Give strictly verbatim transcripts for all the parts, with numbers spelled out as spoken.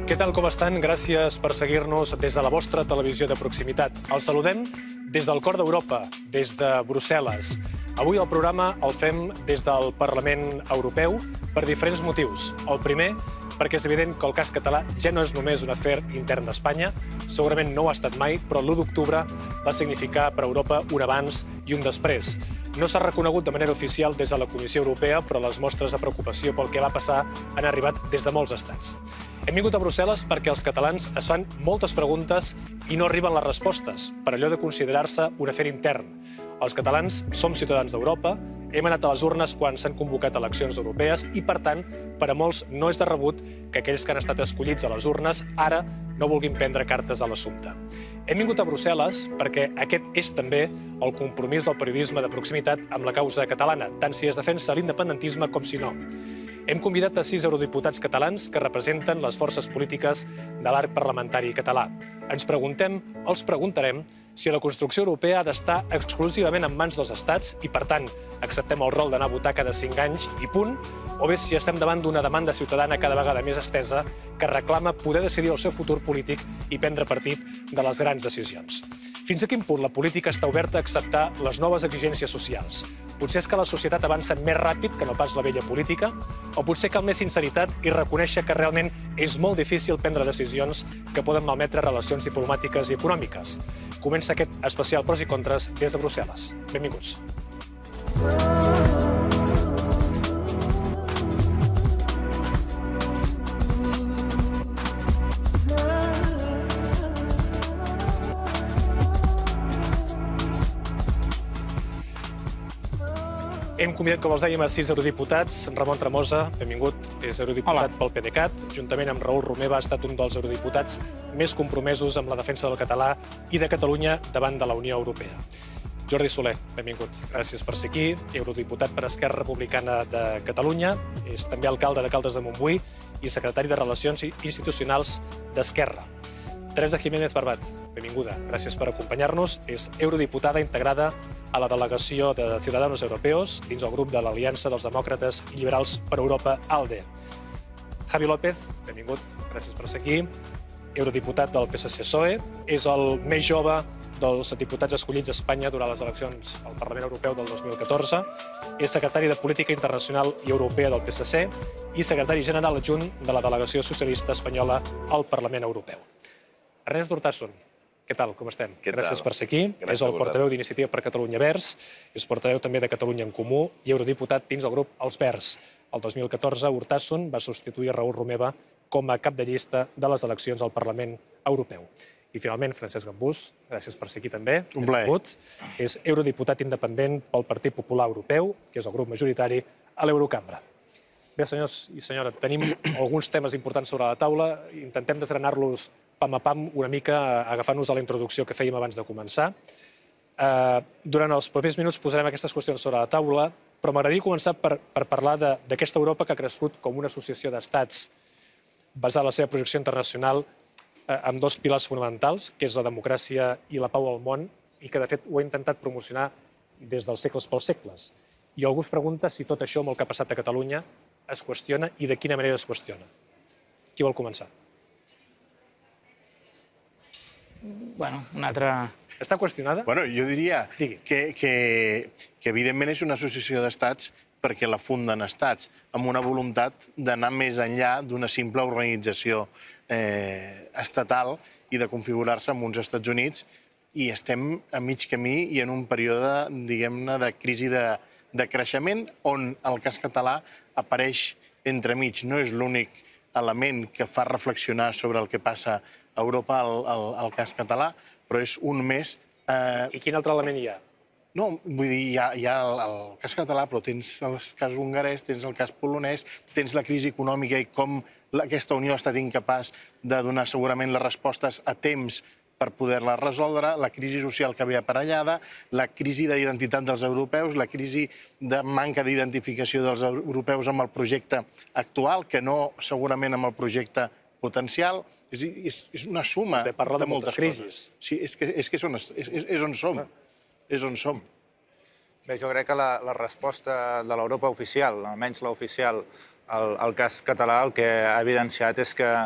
Què tal, com estan? Gràcies per seguir-nos des de la vostra televisió de proximitat. Els saludem des del cor d'Europa, des de Brussel·les. Avui el programa el fem des del Parlament Europeu per diferents motius. El primer, perquè és evident que el cas català ja no és només un afer intern d'Espanya, segurament no ho ha estat mai, però l'u d'octubre va significar per a Europa un abans i un després. No s'ha reconegut de manera oficial des de la Comissió Europea, però les mostres de preocupació pel que va passar han arribat des de molts estats. Hem vingut a Brussel·les perquè els catalans es fan moltes preguntes i no arriben les respostes, per allò de considerar-se un afer intern. Els catalans som ciutadans d'Europa, hem anat a les urnes quan s'han convocat eleccions europees i, per tant, per a molts no és de rebut que aquells que han estat escollits a les urnes ara no vulguin prendre cartes a l'assumpte. Hem vingut a Brussel·les perquè aquest és també el compromís del periodisme de proximitat amb la causa catalana, tant si es defensa l'independentisme com si no. Hem convidat a sis eurodiputats catalans que representen les forces polítiques de l'arc parlamentari català. Ens preguntem, els preguntarem, si la construcció europea ha d'estar exclusivament en mans dels estats i, per tant, acceptem el rol d'anar a votar cada cinc anys i punt, o bé si estem davant d'una demanda ciutadana cada vegada més estesa que reclama poder decidir el seu futur polític i prendre partit de les grans decisions. Fins a quin punt la política està oberta a acceptar les noves exigències socials? Potser és que la societat avança més ràpid que no pas la vella política? O potser cal més sinceritat i reconèixer que realment és molt difícil prendre decisions que poden malmetre relacions diplomàtiques i econòmiques? Comença aquest especial pros i contres des de Brussel·les. Benvinguts. Hem convidat, com els dèiem, a sis eurodiputats. Ramon Tremosa, benvingut, és eurodiputat pel PDeCAT. Juntament amb Raül Romeva ha estat un dels eurodiputats més compromesos amb la defensa del català i de Catalunya davant de la Unió Europea. Jordi Soler, benvingut. Gràcies per ser aquí. Eurodiputat per Esquerra Republicana de Catalunya. És també alcalde de Caldes de Montbui i secretari de Relacions Institucionals d'Esquerra. Teresa Jiménez Barbat, benvinguda. Gràcies per acompanyar-nos. És eurodiputada integrada a la delegació de Ciudadanos Europeos dins el grup de l'Aliança dels Demòcrates i Liberals per Europa, ALDE. Javi López, benvingut. Gràcies per ser aquí. Eurodiputat del P S C P S O E. És el més jove dels diputats escollits a Espanya durant les eleccions al Parlament Europeu del dos mil catorze. És secretari de Política Internacional i Europea del P S C i secretari general adjunt de la delegació socialista espanyola al Parlament Europeu. Ernest Urtasun, què tal, com estem? Gràcies per ser aquí. És el portaveu d'Iniciativa per Catalunya Verds, és portaveu també de Catalunya en Comú i eurodiputat dins del grup Els Verds. El dos mil catorze, Urtasun va substituir Raül Romeva com a cap de llista de les eleccions al Parlament Europeu. I finalment, Francesc Gambús, gràcies per ser aquí també. Un plaer. És eurodiputat independent pel Partit Popular Europeu, que és el grup majoritari a l'Eurocambra. Bé, senyors i senyora, tenim alguns temes importants sobre la taula. Intentem desgranar-los pam a pam una mica agafant-nos a la introducció que fèiem abans de començar. Durant els propers minuts posarem aquestes qüestions sobre la taula, però m'agradaria començar per parlar d'aquesta Europa que ha crescut com una associació d'estats basada en la seva projecció internacional amb dos pilars fonamentals, que és la democràcia i la pau al món, i que, de fet, ho ha intentat promocionar des dels segles pels segles. I algú es pregunta si tot això, amb el que ha passat a Catalunya, es qüestiona i de quina manera es qüestiona. Qui vol començar? Bueno, una altra... Està qüestionada? Bueno, jo diria que, evidentment, és una associació d'estats perquè la funden estats, amb una voluntat d'anar més enllà d'una simple organització estatal i de configurar-se amb uns Estats Units, i estem a mig camí i en un període, diguem-ne, de crisi de creixement on el cas català apareix entremig. No és l'únic element que fa reflexionar sobre el que passa a Europa al cas català, però és un més... I quin altre element hi ha? No, vull dir, hi ha el cas català, però tens el cas hongarès, tens el cas polonès, tens la crisi econòmica i com aquesta Unió ha estat incapaç de donar segurament les respostes a temps per poder-la resoldre, la crisi social que ve aparellada, la crisi d'identitat dels europeus, la crisi de manca d'identificació dels europeus amb el projecte actual, que no segurament amb el projecte potencial. És una suma de moltes coses. Sí, és que és on som. És on som. Bé, jo crec que la resposta de l'Europa oficial, almenys l'oficial, al cas català, el que ha evidenciat és que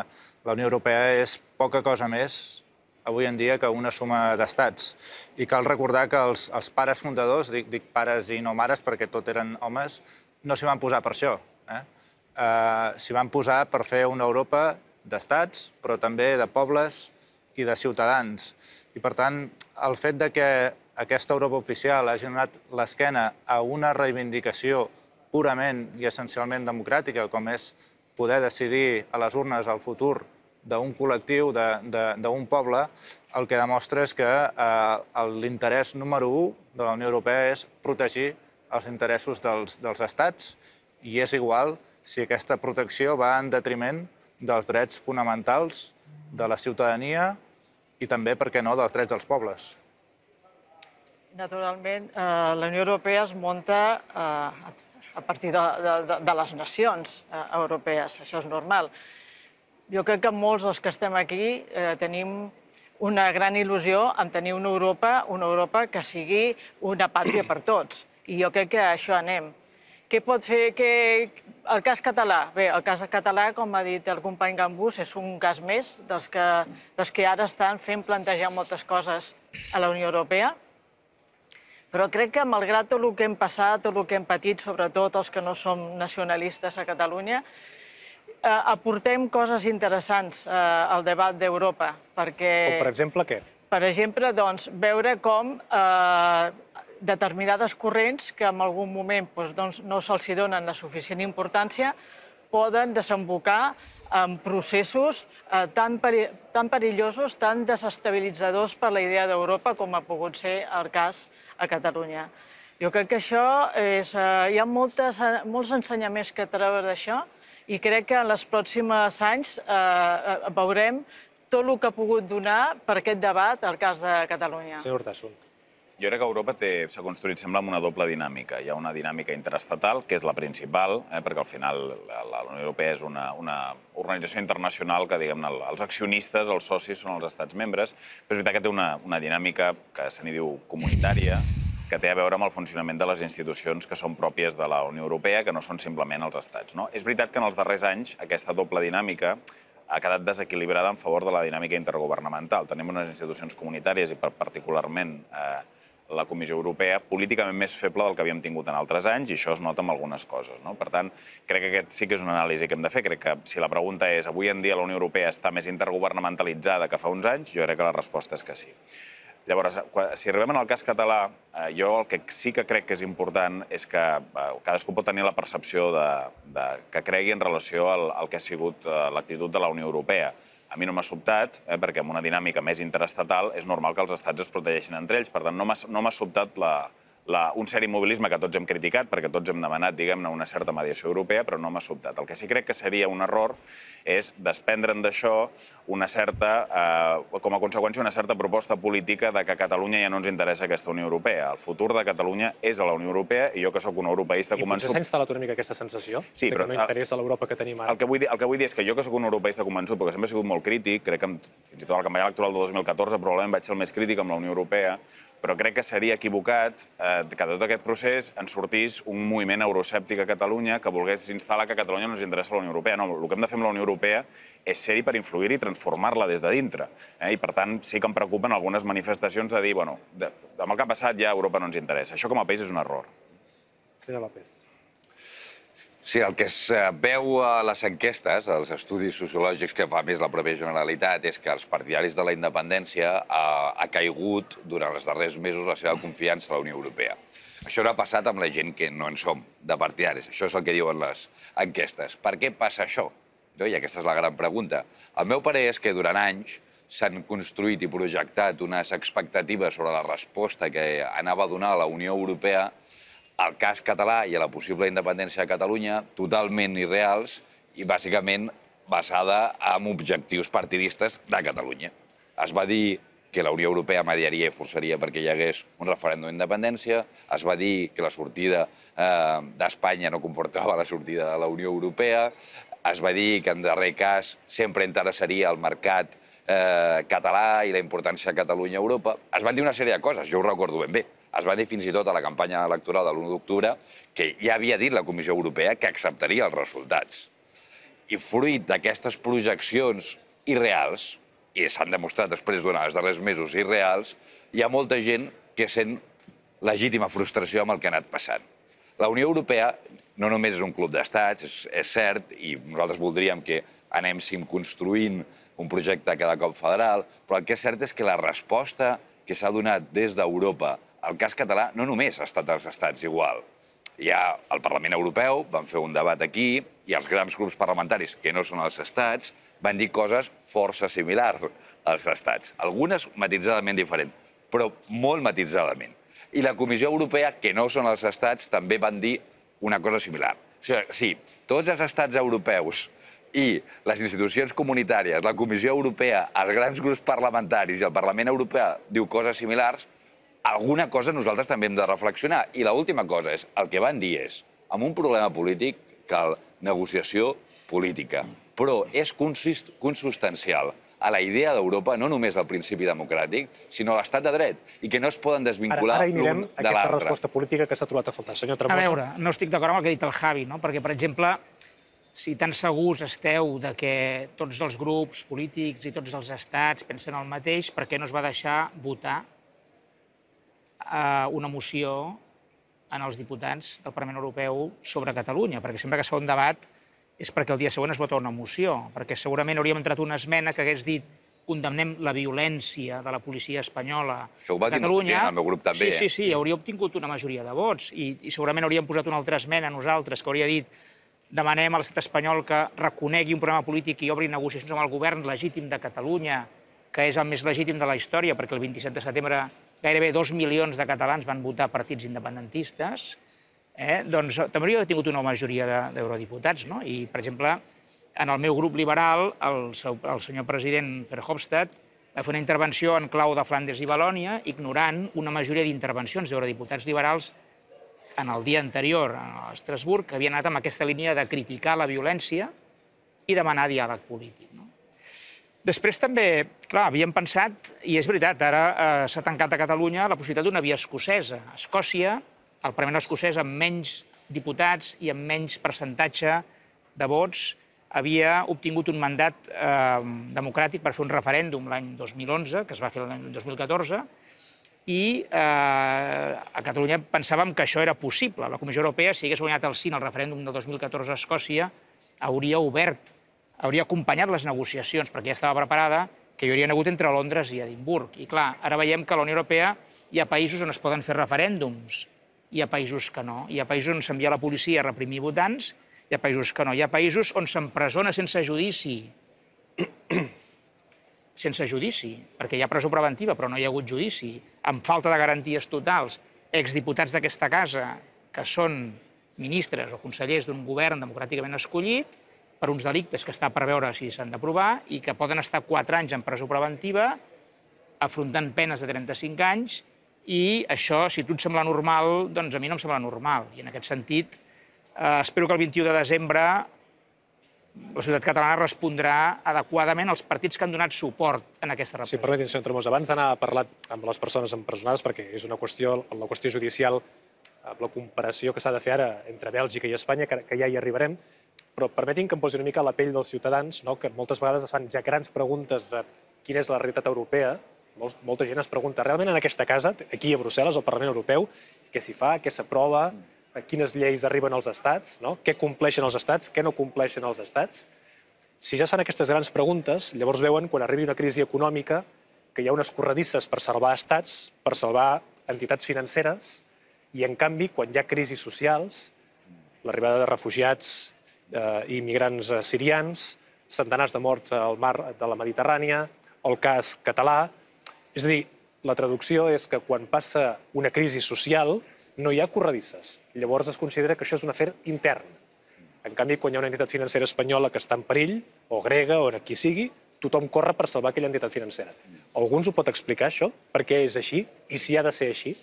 la Unió Europea és poca cosa més avui en dia que una suma d'estats. I cal recordar que els, els pares fundadors, dic, dic pares i no mares perquè tot eren homes, no s'hi van posar per això. Eh? Uh, s'hi van posar per fer una Europa d'estats, però també de pobles i de ciutadans. I, per tant, el fet de que aquesta Europa oficial hagi donat l'esquena a una reivindicació purament i essencialment democràtica, com és poder decidir a les urnes el futur d'un col·lectiu, d'un poble, el que demostra és que eh, l'interès número u de la Unió Europea és protegir els interessos dels, dels estats, i és igual si aquesta protecció va en detriment dels drets fonamentals de la ciutadania i també, per què no, dels drets dels pobles. Naturalment, eh, la Unió Europea es munta eh, a partir de, de, de les nacions eh, europees, això és normal. Jo crec que molts dels que estem aquí eh, tenim una gran il·lusió en tenir una Europa, una Europa que sigui una pàtria per tots. I jo crec que a això anem. Què pot fer que... el cas català? Bé, el cas català, com ha dit el company Gambús, és un cas més dels que, dels que ara estan fent plantejar moltes coses a la Unió Europea. Però crec que, malgrat tot el que hem passat, tot el que hem patit, sobretot els que no som nacionalistes a Catalunya, eh, aportem coses interessants eh, al debat d'Europa, perquè... Com, per exemple, què? Per exemple, doncs, veure com eh, determinades corrents, que en algun moment doncs, doncs, no se'ls donen la suficient importància, poden desembocar en processos eh, tan, peri tan perillosos, tan desestabilitzadors per la idea d'Europa com ha pogut ser el cas a Catalunya. Jo crec que això és... Eh, hi ha moltes, molts ensenyaments que treure d'això i crec que en els pròxims anys eh, veurem tot el que ha pogut donar per aquest debat al cas de Catalunya. Senyor Urtasun. Jo crec que Europa s'ha construït, sembla, amb una doble dinàmica. Hi ha una dinàmica interestatal, que és la principal, eh, perquè al final la Unió Europea és una, una organització internacional que, diguem-ne, els accionistes, els socis, són els estats membres, però és veritat que té una, una dinàmica que se n'hi diu comunitària, que té a veure amb el funcionament de les institucions que són pròpies de la Unió Europea, que no són simplement els estats. No? És veritat que en els darrers anys aquesta doble dinàmica ha quedat desequilibrada en favor de la dinàmica intergovernamental. Tenim unes institucions comunitàries i particularment eh, la Comissió Europea políticament més feble del que havíem tingut en altres anys i això es nota en algunes coses. No? Per tant, crec que aquest sí que és una anàlisi que hem de fer. Crec que si la pregunta és avui en dia la Unió Europea està més intergovernamentalitzada que fa uns anys, jo crec que la resposta és que sí. Llavors, si arribem en el cas català, jo el que sí que crec que és important és que cadascú pot tenir la percepció de, de, que cregui en relació al, al que ha sigut l'actitud de la Unió Europea. A mi no m'ha sobtat, eh, perquè amb una dinàmica més interestatal és normal que els estats es protegeixin entre ells. Per tant, no m'ha sobtat la, la, un cert immobilisme que tots hem criticat, perquè tots hem demanat, diguem-ne, una certa mediació europea, però no m'ha sobtat. El que sí crec que seria un error és desprendre'n d'això una certa, eh, com a conseqüència, una certa proposta política de que a Catalunya ja no ens interessa aquesta Unió Europea. El futur de Catalunya és a la Unió Europea i jo, que sóc un europeista convençut... I potser s'ha instal·lat una mica aquesta sensació sí, però, que no interessa l'Europa que tenim ara. El que, vull dir, el que vull dir és que jo, que sóc un europeista convençut, perquè sempre he sigut molt crític, crec que fins i tot a la campanya electoral de dos mil catorze probablement vaig ser el més crític amb la Unió Europea, però crec que seria equivocat eh, que de tot aquest procés en sortís un moviment euroscèptic a Catalunya que volgués instal·lar que a Catalunya no ens interessa la Unió Europea. No, el que hem de fer amb la Unió Europea és ser-hi per influir-hi i transformar-la des de dintre. Eh? I, per tant, sí que em preocupen algunes manifestacions de dir, bueno, de, amb el que ha passat ja Europa no ens interessa. Això com a país és un error. Senyor López. Sí, el que es veu a les enquestes, als estudis sociològics que fa més la pròpia Generalitat, és que els partidaris de la independència ha, ha caigut durant els darrers mesos la seva confiança a la Unió Europea. Això no ha passat amb la gent que no en som, de partidaris. Això és el que diuen les enquestes. Per què passa això? I aquesta és la gran pregunta. El meu parer és que durant anys s'han construït i projectat unes expectatives sobre la resposta que anava a donar la Unió Europea al cas català i a la possible independència de Catalunya totalment irreals i bàsicament basada en objectius partidistes de Catalunya. Es va dir que la Unió Europea mediaria i forçaria perquè hi hagués un referèndum d'independència, es va dir que la sortida eh, d'Espanya no comportava la sortida de la Unió Europea, es va dir que en darrer cas sempre interessaria el mercat eh, català i la importància de Catalunya a Europa. Es van dir una sèrie de coses, jo ho recordo ben bé. Es va dir fins i tot a la campanya electoral de l'u d'octubre que ja havia dit la Comissió Europea que acceptaria els resultats. I fruit d'aquestes projeccions irreals, i s'han demostrat després durant els darrers mesos irreals, hi ha molta gent que sent legítima frustració amb el que ha anat passant. La Unió Europea no només és un club d'estats, és cert, i nosaltres voldríem que anem construint un projecte cada cop federal, però el que és cert és que la resposta que s'ha donat des d'Europa al cas català no només ha estat als estats igual. Hi ha el Parlament Europeu, van fer un debat aquí, i els grans grups parlamentaris, que no són els estats, van dir coses força similars als estats. Algunes matitzadament diferents, però molt matitzadament. I la Comissió Europea, que no són els estats, també van dir una cosa similar. O sigui, sí, tots els estats europeus i les institucions comunitàries, la Comissió Europea, els grans grups parlamentaris i el Parlament Europeu diu coses similars, alguna cosa nosaltres també hem de reflexionar. I l'última cosa és, el que van dir és, amb un problema polític cal negociació política, però és consustancial a la idea d'Europa, no només al principi democràtic, sinó a l'estat de dret, i que no es poden desvincular l'un de l'altre. Ara anirem a aquesta resposta política que s'ha trobat a faltar. Senyor Tremosa. A veure, no estic d'acord amb el que ha dit el Javi, no? Perquè, per exemple, si tan segurs esteu de que tots els grups polítics i tots els estats pensen el mateix, per què no es va deixar votar una moció en els diputats del Parlament Europeu sobre Catalunya? Perquè sempre que es fa un debat és perquè el dia següent es vota una moció, perquè segurament hauríem entrat una esmena que hagués dit condemnem la violència de la policia espanyola a Catalunya. Això ho va dir el meu grup també, eh? Sí, sí, sí, hauria obtingut una majoria de vots i segurament hauríem posat una altra esmena a nosaltres que hauria dit demanem a l'estat espanyol que reconegui un programa polític i obri negociacions amb el govern legítim de Catalunya, que és el més legítim de la història, perquè el vint-i-set de setembre gairebé dos milions de catalans van votar partits independentistes, doncs també hauria tingut una majoria d'eurodiputats. I, per exemple, en el meu grup liberal, el senyor president Verhofstadt va fer una intervenció en clau de Flandes i Valònia, ignorant una majoria d'intervencions d'eurodiputats liberals en el dia anterior a Estrasburg, que havien anat amb aquesta línia de criticar la violència i demanar diàleg polític. Després també, clar, havíem pensat, i és veritat, ara s'ha tancat a Catalunya la possibilitat d'una via escocesa. A Escòcia, el Parlament escocès, amb menys diputats i amb menys percentatge de vots, havia obtingut un mandat democràtic per fer un referèndum l'any dos mil onze, que es va fer l'any dos mil catorze, i a Catalunya pensàvem que això era possible. La Comissió Europea, si hagués guanyat el sí en el referèndum del dos mil catorze a Escòcia, hauria obert, hauria acompanyat les negociacions, perquè ja estava preparada, que hi haurien hagut entre Londres i Edimburg. I clar, ara veiem que a la Unió Europea hi ha països on es poden fer referèndums, hi ha països que no. Hi ha països on s'envia la policia a reprimir votants, hi ha països que no. Hi ha països on s'empresona sense judici, sense judici, perquè hi ha presó preventiva, però no hi ha hagut judici, amb falta de garanties totals, exdiputats d'aquesta casa, que són ministres o consellers d'un govern democràticament escollit, per uns delictes que està per veure si s'han d'aprovar i que poden estar quatre anys en presó preventiva, afrontant penes de trenta-cinc anys, i això, si a tu et sembla normal, doncs a mi no em sembla normal. I en aquest sentit, espero que el vint-i-u de desembre la societat catalana respondrà adequadament als partits que han donat suport en aquesta repressió. Si permetin, senyor Tremosa, abans d'anar a parlar amb les persones empresonades, perquè és una qüestió, la qüestió judicial, amb la comparació que s'ha de fer ara entre Bèlgica i Espanya, que ja hi arribarem, però permetin que em posi una mica a la pell dels ciutadans, que moltes vegades es fan ja grans preguntes de quina és la realitat europea. Molta gent es pregunta, realment en aquesta casa, aquí a Brussel·les, al Parlament Europeu, què s'hi fa, què s'aprova, quines lleis arriben als estats, què compleixen els estats, què no compleixen els estats. Si ja es fan aquestes grans preguntes, llavors veuen, quan arribi una crisi econòmica, que hi ha unes corredisses per salvar estats, per salvar entitats financeres, i en canvi, quan hi ha crisis socials, l'arribada de refugiats i immigrants sirians, centenars de morts al mar de la Mediterrània, el cas català. És a dir, la traducció és que quan passa una crisi social no hi ha corredisses. Llavors es considera que això és un afer intern. En canvi, quan hi ha una entitat financera espanyola que està en perill, o grega, o qui sigui, tothom corre per salvar aquella entitat financera. Algú ens ho pot explicar, això? Per què és així? I si ha de ser així?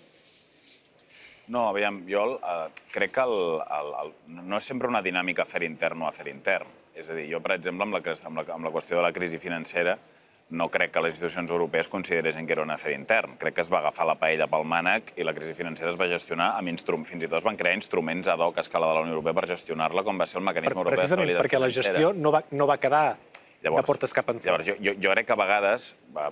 No, aviam, jo crec que no és sempre una dinàmica afer intern o afer intern. És a dir, jo, per exemple, amb la qüestió de la crisi financera, no crec que les institucions europees consideressin que era un afer intern. Crec que es va agafar la paella pel mànec i la crisi financera es va gestionar amb instruments, fins i tot es van crear instruments ad hoc a escala de la Unió Europea per gestionar-la, com va ser el mecanisme europeu de estabilitat financera. Precisament perquè la gestió no va quedar de portes cap enfora. Llavors, jo, jo crec que a vegades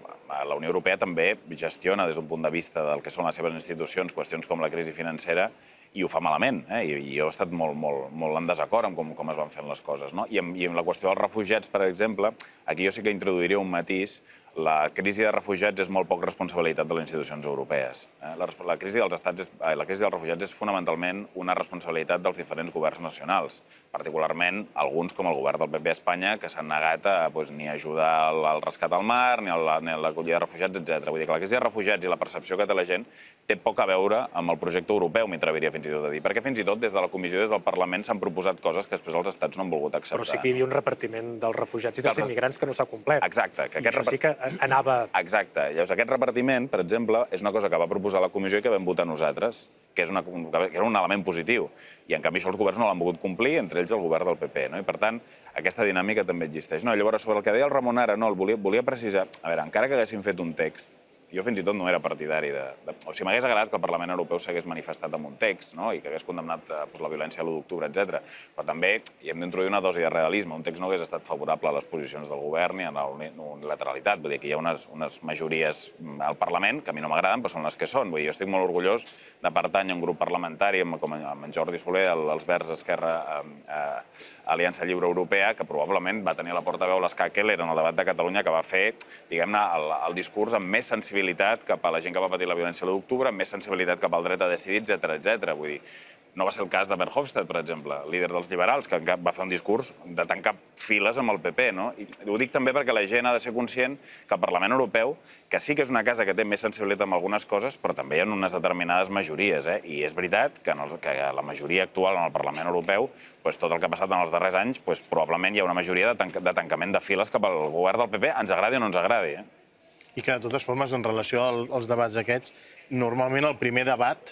la Unió Europea també gestiona des d'un punt de vista del que són les seves institucions qüestions com la crisi financera i ho fa malament, eh? I, i jo he estat molt, molt, molt en desacord amb com, com es van fent les coses, no? I, amb, I amb la qüestió dels refugiats, per exemple, aquí jo sí que introduiria un matís. La crisi de refugiats és molt poc responsabilitat de les institucions europees. La, la, crisi dels estats és, la crisi dels refugiats és fonamentalment una responsabilitat dels diferents governs nacionals, particularment alguns com el govern del P P a Espanya, que s'han negat a, doncs, ni a ajudar al, al rescat al mar, ni a l'acollida de refugiats, etcètera. Vull dir que la crisi de refugiats i la percepció que té la gent té poc a veure amb el projecte europeu, m'atreviria fins i tot a dir, perquè fins i tot des de la Comissió, des del Parlament, s'han proposat coses que després els estats no han volgut acceptar. Però sí que hi havia un repartiment dels refugiats i dels immigrants que no s'ha complert. Exacte. Que I això sí que anava... Exacte. Llavors, aquest repartiment, per exemple, és una cosa que va proposar la Comissió i que vam votar nosaltres, que, és una, que era un element positiu. I, en canvi, això els governs no l'han volgut complir, entre ells el govern del P P. No? I, per tant, aquesta dinàmica també existeix. No, llavors, sobre el que deia el Ramon ara, no, el volia, volia precisar... A veure, encara que haguéssim fet un text, jo fins i tot no era partidari de... de o sigui, m'hagués agradat que el Parlament Europeu s'hagués manifestat amb un text, no? I que hagués condemnat eh, doncs, la violència a l'u d'octubre, etcètera. Però també hi hem d'introduir una dosi de realisme. Un text no hagués estat favorable a les posicions del govern ni a la unilateralitat. Vull dir que hi ha unes, unes majories al Parlament que a mi no m'agraden, però són les que són. Vull dir, jo estic molt orgullós de pertànyer a un grup parlamentari com amb en Jordi Soler, el, els Verds Esquerra eh, Aliança Lliure Europea, que probablement va tenir a la portaveu l'Ska Keller en el debat de Catalunya, que va fer, diguem-ne, el, el discurs amb més sensibilitat cap a la gent que va patir la violència a l'u d'octubre, amb més sensibilitat cap al dret a decidir, etcètera, etcètera. Vull dir, no va ser el cas de Verhofstadt, per exemple, líder dels liberals, que va fer un discurs de tancar files amb el P P, no? I ho dic també perquè la gent ha de ser conscient que el Parlament Europeu, que sí que és una casa que té més sensibilitat amb algunes coses, però també hi ha unes determinades majories, eh? I és veritat que, en el, que la majoria actual en el Parlament Europeu, doncs, tot el que ha passat en els darrers anys, doncs, probablement hi ha una majoria de, tanca, de tancament de files cap al govern del P P, ens agradi o no ens agradi, eh? I que, de totes formes, en relació als debats aquests, normalment el primer debat,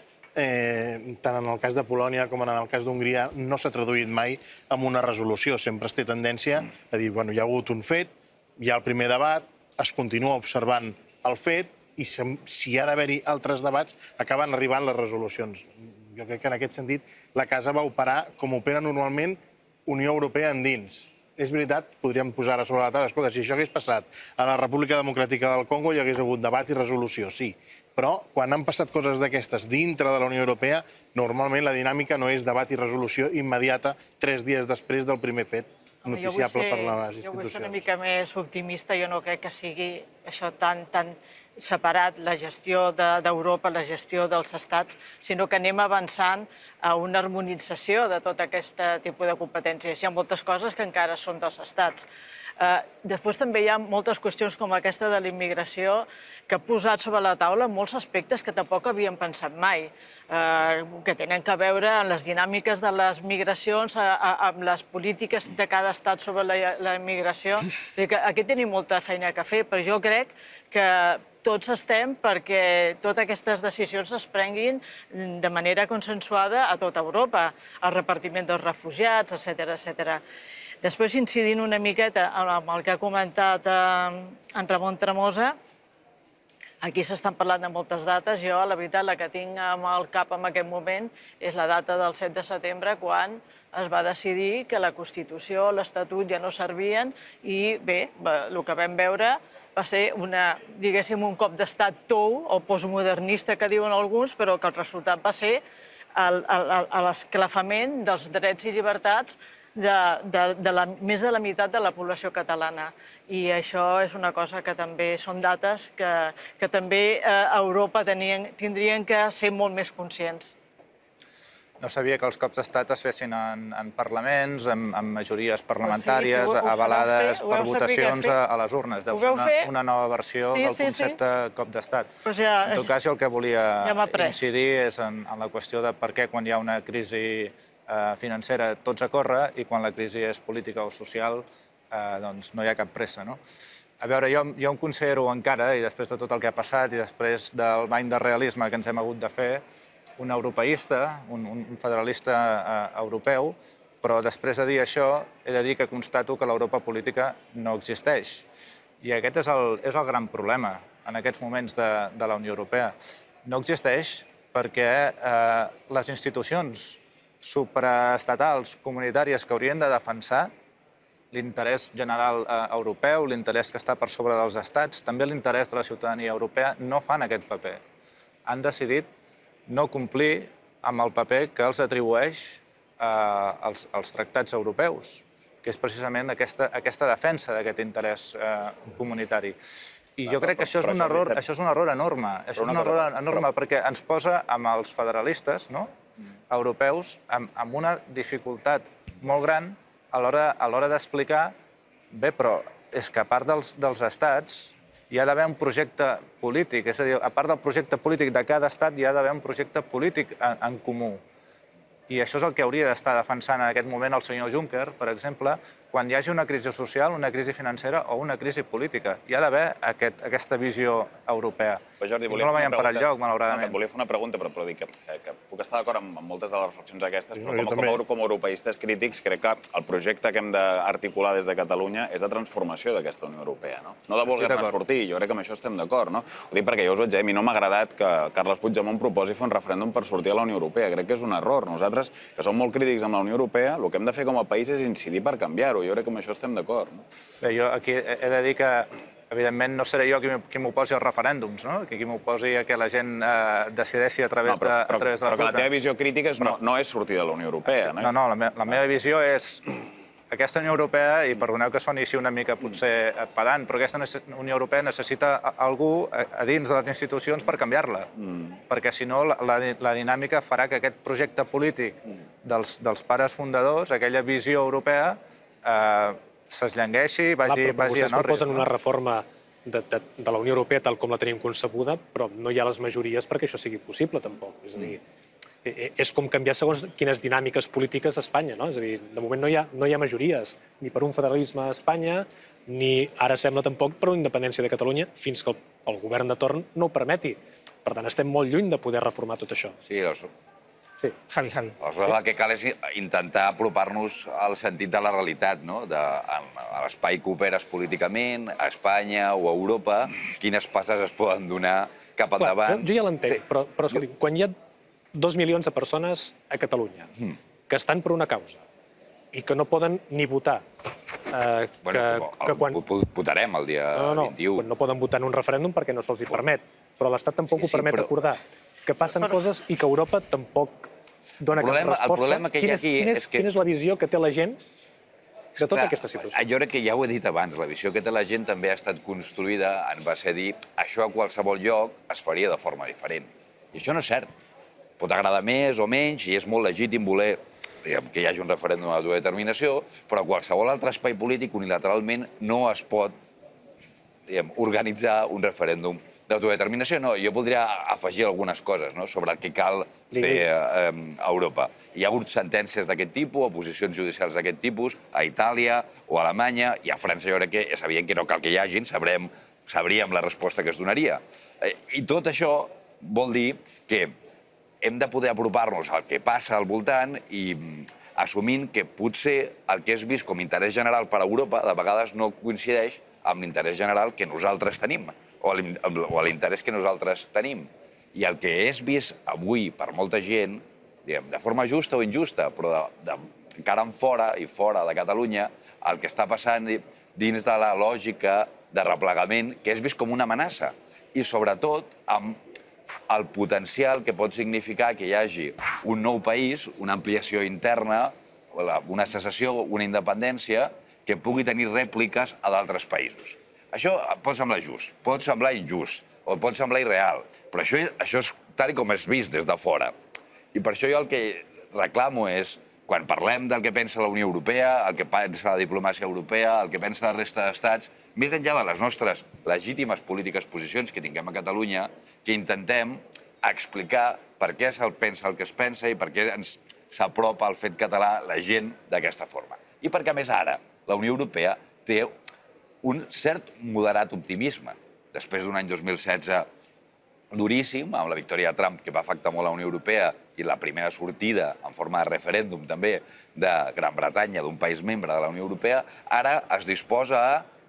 eh, tant en el cas de Polònia com en el cas d'Hongria, no s'ha traduït mai en una resolució. Sempre es té tendència a dir, bueno, hi ha hagut un fet, hi ha el primer debat, es continua observant el fet, i si hi ha d'haver-hi altres debats, acaben arribant les resolucions. Jo crec que en aquest sentit la Casa va operar com opera normalment Unió Europea endins. És veritat, podríem posar a sobre la taula, escolta, si això hagués passat a la República Democràtica del Congo hi hagués hagut debat i resolució, sí. Però quan han passat coses d'aquestes dintre de la Unió Europea, normalment la dinàmica no és debat i resolució immediata tres dies després del primer fet noticiable per les institucions. Jo vull ser una mica més optimista, jo no crec que sigui això tan, tan separat, la gestió d'Europa, la gestió dels estats, sinó que anem avançant a una harmonització de tot aquest tipus de competències. Hi ha moltes coses que encara són dels estats. Després també hi ha moltes qüestions com aquesta de la immigració que ha posat sobre la taula molts aspectes que tampoc havíem pensat mai, que tenen a veure amb les dinàmiques de les migracions, amb les polítiques de cada estat sobre la immigració. Aquí tenim molta feina a fer, però jo crec que tots estem perquè totes aquestes decisions es prenguin de manera consensuada a tota Europa, el repartiment dels refugiats, etcètera, etcètera. Després, incidint una miqueta amb el que ha comentat en Ramon Tremosa, aquí s'estan parlant de moltes dates. Jo, la veritat, la que tinc al cap en aquest moment és la data del set de setembre, quan es va decidir que la Constitució, l'Estatut ja no servien i, bé, el que vam veure va ser una, diguéssim, un cop d'estat tou o postmodernista que diuen alguns, però que el resultat va ser l'esclafament dels drets i llibertats de més de la meitat de la població catalana. I això és una cosa que també són dates que també a Europa tindrien que ser molt més conscients. No sabia que els cops d'estat es fessin en parlaments, amb majories parlamentàries, avalades per votacions a les urnes. Deu ser una nova versió del concepte cop d'estat. En tot cas, jo el que volia incidir és en la qüestió de per què quan hi ha una crisi financera tots a córrer i quan la crisi és política o social doncs no hi ha cap pressa. A veure, jo em considero encara, i després de tot el que ha passat i després del bany de realisme que ens hem hagut de fer, un europeista, un federalista europeu, però després de dir això he de dir que constato que l'Europa política no existeix. I aquest és el gran problema en aquests moments de la Unió Europea. No existeix perquè les institucions supraestatals, comunitàries que haurien de defensar l'interès general europeu, l'interès que està per sobre dels estats, també l'interès de la ciutadania europea, no fan aquest paper. Han decidit no complir amb el paper que els atribueix als tractats europeus, que és precisament aquesta defensa d'aquest interès comunitari. I jo crec que això és un error, això és un error enorme. Això és un error enorme perquè ens posa amb els federalistes europeus amb una dificultat molt gran a l'hora d'explicar, bé, però és que a part dels estats hi ha d'haver un projecte polític, és a dir, a part del projecte polític de cada estat hi ha d'haver un projecte polític en comú. I això és el que hauria d'estar defensant en aquest moment el senyor Juncker, per exemple, quan hi hagi una crisi social, una crisi financera o una crisi política. Hi ha d'haver aquesta visió europea. I no la veiem per enlloc, malauradament. Et volia fer una pregunta, però dic que puc estar d'acord amb moltes de les reflexions aquestes, però com a europeistes crítics crec que el projecte que hem d'articular des de Catalunya és de transformació d'aquesta Unió Europea. No de voler-ne sortir, jo crec que amb això estem d'acord. Ho dic perquè jo us ho haig de dir, a mi no m'ha agradat que Carles Puigdemont proposi fer un referèndum per sortir a la Unió Europea. Crec que és un error. Nosaltres, que som molt crítics amb la Unió Europea, el que hem de fer com a país és incidir per canviar-ho. Jo crec que amb això estem d'acord. Bé, jo aquí he de dir que, evidentment, no seré jo qui m'oposi als referèndums, qui m'oposi a que la gent decideixi a través de la Però que la teva visió crítica no és sortir de la Unió Europea. No, no, la meva visió és aquesta Unió Europea, i perdoneu que soni així una mica potser pedant, però aquesta Unió Europea necessita algú a dins de les institucions per canviar-la, perquè si no la dinàmica farà que aquest projecte polític dels pares fundadors, aquella visió europea, s'esllengueixi i vagi a Vostès proposen una reforma de la Unió Europea tal com la tenim concebuda, però no hi ha les majories perquè això sigui possible, tampoc. És a dir, és com canviar segons quines dinàmiques polítiques a Espanya, no? És a dir, de moment no hi ha majories, ni per un federalisme a Espanya, ni ara sembla tampoc per una independència de Catalunya, fins que el govern de torn no ho permeti. Per tant, estem molt lluny de poder reformar tot això. Sí, Sí. Javi, Javi. Aleshores, el que cal és intentar apropar-nos al sentit de la realitat, no? A l'espai que operes políticament, a Espanya o a Europa, quines passes es poden donar cap endavant. Jo ja l'entenc, però escolti, quan hi ha dos milions de persones a Catalunya que estan per una causa i que no poden ni votar... Votarem el dia vint-i-u. No poden votar en un referèndum perquè no se'ls hi permet, però l'Estat tampoc ho permet acordar. Que passen coses i que Europa tampoc dona cap resposta. El problema que hi ha aquí és que... Quina és la visió que té la gent de tota aquesta situació? Jo crec que ja ho he dit abans, la visió que té la gent també ha estat construïda en base a dir això a qualsevol lloc es faria de forma diferent. I això no és cert. Pot agradar més o menys i és molt legítim voler que hi hagi un referèndum d'autodeterminació, però a qualsevol altre espai polític unilateralment no es pot organitzar un referèndum d'autodeterminació. No, jo voldria afegir algunes coses sobre el que cal fer a Europa. Hi ha hagut sentències d'aquest tipus, o posicions judicials d'aquest tipus, a Itàlia o a Alemanya, i a França jo crec que és evident que no cal que hi hagin, sabríem la resposta que es donaria. I tot això vol dir que hem de poder apropar-nos al que passa al voltant i assumint que potser el que és vist com interès general per a Europa de vegades no coincideix amb l'interès general que nosaltres tenim, o l'interès que nosaltres tenim. I el que és vist avui per molta gent, de forma justa o injusta, però encara en fora i fora de Catalunya, el que està passant dins de la lògica de replegament, que és vist com una amenaça. I sobretot amb el potencial que pot significar que hi hagi un nou país, una ampliació interna, una secessió, una independència, que pugui tenir rèpliques a d'altres països. Això pot semblar just, pot semblar injust, o pot semblar irreal, però això és tal com és vist des de fora. I per això jo el que reclamo és, quan parlem del que pensa la Unió Europea, el que pensa la diplomàcia europea, el que pensa la resta d'estats, més enllà de les nostres legítimes polítiques posicions que tinguem a Catalunya, que intentem explicar per què se'l pensa el que es pensa i per què ens s'apropa al fet català la gent d'aquesta forma. I perquè, a més, ara, la Unió Europea té un cert moderat optimisme. Després d'un any dos mil setze duríssim, amb la victòria de Trump, que va afectar molt la Unió Europea, i la primera sortida, en forma de referèndum també, de Gran Bretanya, d'un país membre de la Unió Europea, ara es disposa a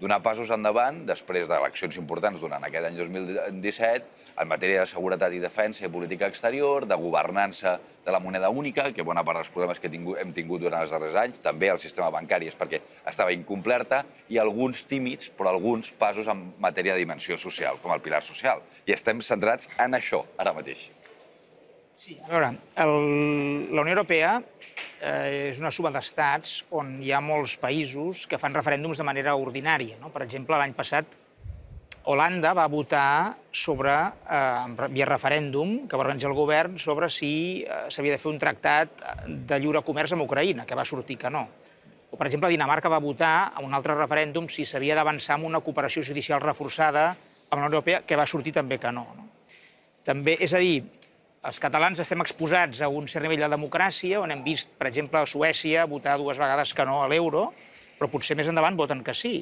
donar passos endavant després d'eleccions importants durant aquest any dos mil disset en matèria de seguretat i defensa i política exterior, de governança de la moneda única, que bona part dels problemes que hem tingut durant els darrers anys, també el sistema bancari és perquè estava incomplerta, i alguns tímids, però alguns passos en matèria de dimensió social, com el pilar social. I estem centrats en això, ara mateix. Sí, a veure, la Unió Europea és una suma d'estats on hi ha molts països que fan referèndums de manera ordinària. Per exemple, l'any passat Holanda va votar sobre, via referèndum, que va organitzar el govern, sobre si s'havia de fer un tractat de lliure comerç amb Ucraïna, que va sortir que no. O, per exemple, Dinamarca va votar a un altre referèndum si s'havia d'avançar amb una cooperació judicial reforçada amb la Unió Europea, que va sortir també que no. També, és a dir, els catalans estem exposats a un cert nivell de democràcia, on hem vist, per exemple, a Suècia votar dues vegades que no a l'euro, però potser més endavant voten que sí.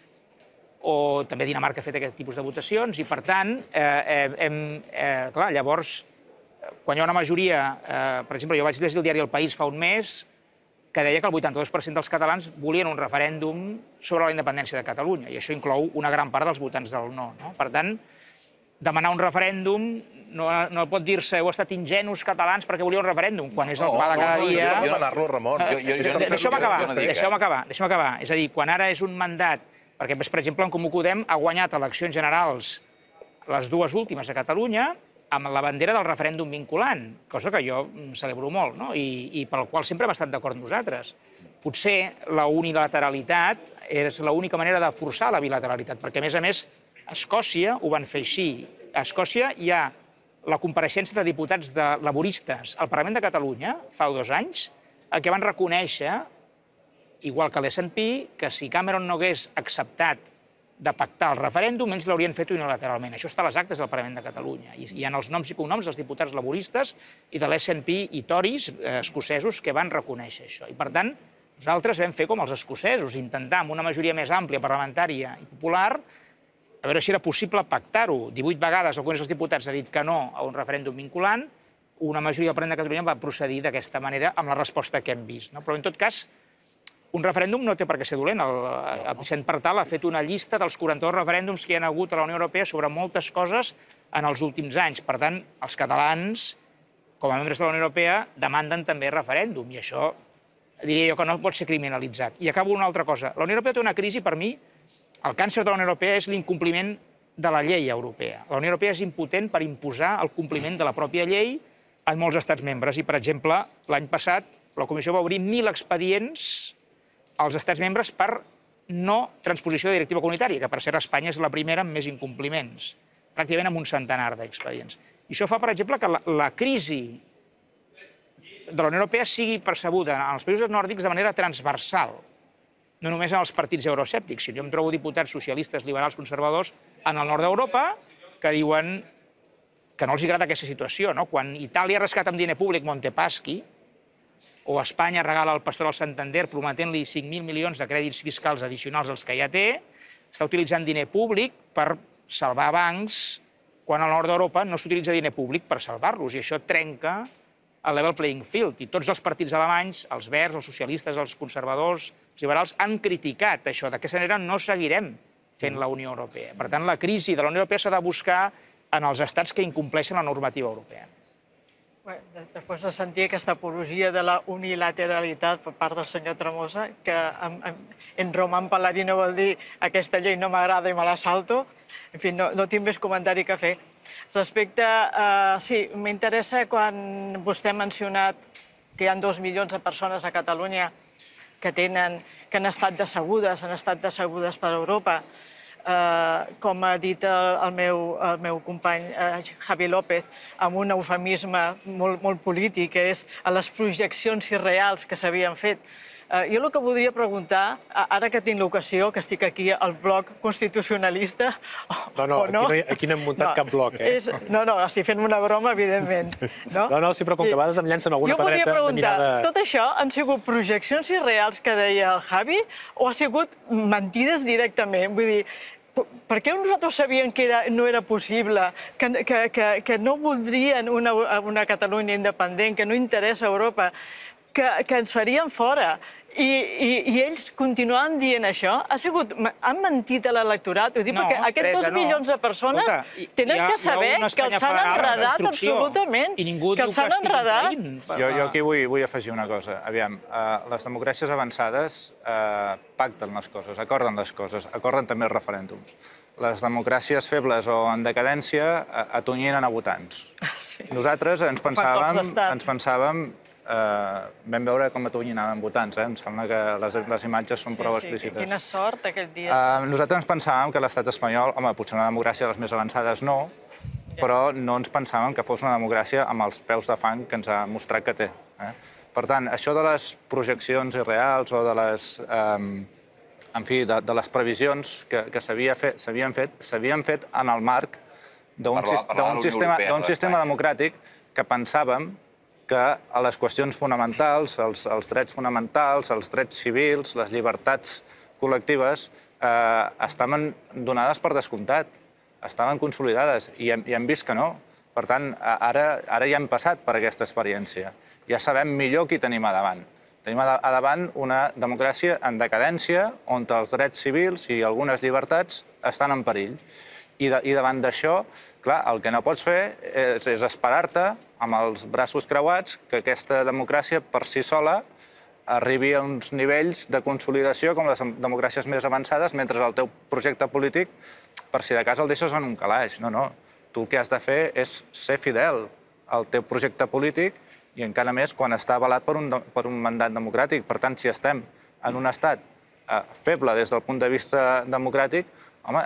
O també Dinamarca ha fet aquest tipus de votacions, i per tant, clar, llavors, quan hi ha una majoria, per exemple, jo vaig llegir el diari El País fa un mes, que deia que el vuitanta-dos per cent dels catalans volien un referèndum sobre la independència de Catalunya, i això inclou una gran part dels votants del no. Per tant, demanar un referèndum no pot dir-se heu estat ingenus catalans perquè volíeu un referèndum, quan és el pa de cada dia... Jo demanar-lo, Ramon. Deixeu-me acabar, deixeu-me acabar, deixeu-me acabar. És a dir, quan ara és un mandat, perquè, per exemple, en Comú Podem ha guanyat eleccions generals, les dues últimes a Catalunya, amb la bandera del referèndum vinculant, cosa que jo celebro molt, i pel qual sempre hem estat d'acord nosaltres. Potser la unilateralitat és l'única manera de forçar la bilateralitat, perquè, a més a més, a Escòcia ho van fer així. A Escòcia hi ha la compareixença de diputats laboristes al Parlament de Catalunya, fa dos anys, que van reconèixer, igual que l'S and P, que si Cameron no hagués acceptat de pactar el referèndum, ells l'haurien fet unilateralment. Això està a les actes del Parlament de Catalunya. Hi ha els noms i cognoms dels diputats laboristes i de l'S and P i Tories escocesos que van reconèixer això. I, per tant, nosaltres vam fer com els escocesos, intentar amb una majoria més àmplia, parlamentària i popular, a veure si era possible pactar-ho. divuit vegades el Congrés dels Diputats ha dit que no a un referèndum vinculant, una majoria del Parlament de Catalunya va procedir d'aquesta manera amb la resposta que hem vist. Però, en tot cas, un referèndum no té per què ser dolent. El Vicent Partal ha fet una llista dels quaranta-dos referèndums que hi ha hagut a la Unió Europea sobre moltes coses en els últims anys. Per tant, els catalans, com a membres de la Unió Europea, demanden també referèndum, i això diria jo que no pot ser criminalitzat. I acabo una altra cosa. La Unió Europea té una crisi, per mi, el càncer de la Unió Europea és l'incompliment de la llei europea. La Unió Europea és impotent per imposar el compliment de la pròpia llei en molts estats membres. I, per exemple, l'any passat la Comissió va obrir mil expedients als estats membres per no transposició de directiva comunitària, que per cert Espanya és la primera amb més incompliments, pràcticament amb un centenar d'expedients. I això fa, per exemple, que la crisi de la Unió Europea sigui percebuda en els països nòrdics de manera transversal, no només en els partits euroescèptics. Jo em trobo diputats socialistes, liberals, conservadors en el nord d'Europa que diuen que no els agrada aquesta situació. Quan Itàlia rescata amb diner públic Montepaschi, o Espanya regala al Pastor al Santander prometent-li cinc mil milions de crèdits fiscals addicionals als que ja té, està utilitzant diner públic per salvar bancs, quan al nord d'Europa no s'utilitza diner públic per salvar-los, i això trenca el level playing field. I tots els partits alemanys, els verds, els socialistes, els conservadors, els liberals, han criticat això. D'aquesta manera no seguirem fent la Unió Europea. Per tant, la crisi de la Unió Europea s'ha de buscar en els estats que incompleixen la normativa europea. Després de sentir aquesta apologia de la unilateralitat per part del senyor Tremosa, que en roman paladino vol dir aquesta llei no m'agrada i me la salto, en fi, no tinc més comentari que fer. Respecte a... Sí, m'interessa quan vostè ha mencionat que hi ha dos milions de persones a Catalunya que tenen, que han estat decebudes, han estat decebudes per Europa. Com ha dit el meu company Javi López, amb un eufemisme molt polític, que és a les projeccions irreals que s'havien fet. Jo el que voldria preguntar, ara que tinc l'ocasió, que estic aquí al bloc constitucionalista, o no? No, aquí no hem muntat cap bloc, eh? No, no, estic fent una broma, evidentment. No, no, sí, però com que a vegades em llancen alguna paradeta de mirada... Jo voldria preguntar, tot això han sigut projeccions irreals que deia el Javi o ha sigut mentides directament? Vull dir, per què nosaltres sabíem que no era possible, que no voldrien una Catalunya independent, que no interessa a Europa, que ens farien fora? I, i, i ells continuen dient això. Ha sigut, han mentit a l'electorat. Ho dic No, perquè aquests Teresa, dos milions de persones Escolta, hi- tenen hi ha- que hi ha saber una que Espanya els han federal en enredat construcció. absolutament. I ningú que diu els que han estigui enredat. traint. Jo, jo aquí vull, vull afegir una cosa. Aviam, eh, les democràcies avançades eh, pacten les coses, acorden les coses, acorden també els referèndums. Les democràcies febles o en decadència eh, atonyinen a votants. Sí. Nosaltres ens pensàvem, d'estat. ens pensàvem eh, vam veure com atonyinaven votants, eh? Em sembla que les, les imatges són prou Sí, sí, explícites. quina sort aquest dia. Uh, nosaltres ens pensàvem que l'estat espanyol, home, potser una democràcia de les més avançades no, però no ens pensàvem que fos una democràcia amb els peus de fang que ens ha mostrat que té. Eh? Per tant, això de les projeccions irreals o de les, um, en fi, de, de les previsions que, que s'havien fet, s'havien fet, s'havien fet en el marc d'un Parlar- sis, parlar de la Unió sistema, Europea, d'un no sistema d'Espanya. democràtic que pensàvem que a les qüestions fonamentals, els, els drets fonamentals, els drets civils, les llibertats col·lectives, eh, estaven donades per descomptat, estaven consolidades, i hem, i hem vist que no. Per tant, ara, ara ja hem passat per aquesta experiència. Ja sabem millor qui tenim a davant. Tenim a a davant una democràcia en decadència, on els drets civils i algunes llibertats estan en perill. I, de, i davant d'això, clar, el que no pots fer és, és esperar-te amb els braços creuats que aquesta democràcia per si sola arribi a uns nivells de consolidació com les democràcies més avançades, mentre el teu projecte polític, per si de cas, el deixes en un calaix. No, no. Tu el que has de fer és ser fidel al teu projecte polític i encara més quan està avalat per un, per un mandat democràtic. Per tant, si estem en un estat eh, feble des del punt de vista democràtic, home,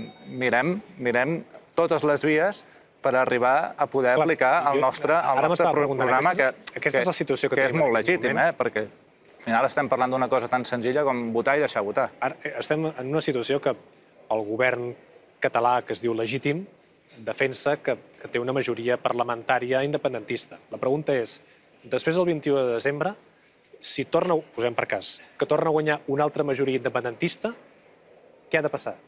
mirem, mirem totes les vies per arribar a poder Clar, aplicar el jo- nostre, el ara nostre m'estava preguntant, programa, aquesta que, és- aquesta és la situació que que és tenim molt en aquest legítim, moment. eh? Perquè al final estem parlant d'una cosa tan senzilla com votar i deixar votar. Ara eh, estem en una situació que el govern català, que es diu legítim, defensa que, que té una majoria parlamentària independentista. La pregunta és, després del vint-i-u de desembre, si torna, posem per cas, que torna a guanyar una altra majoria independentista, què ha de passar?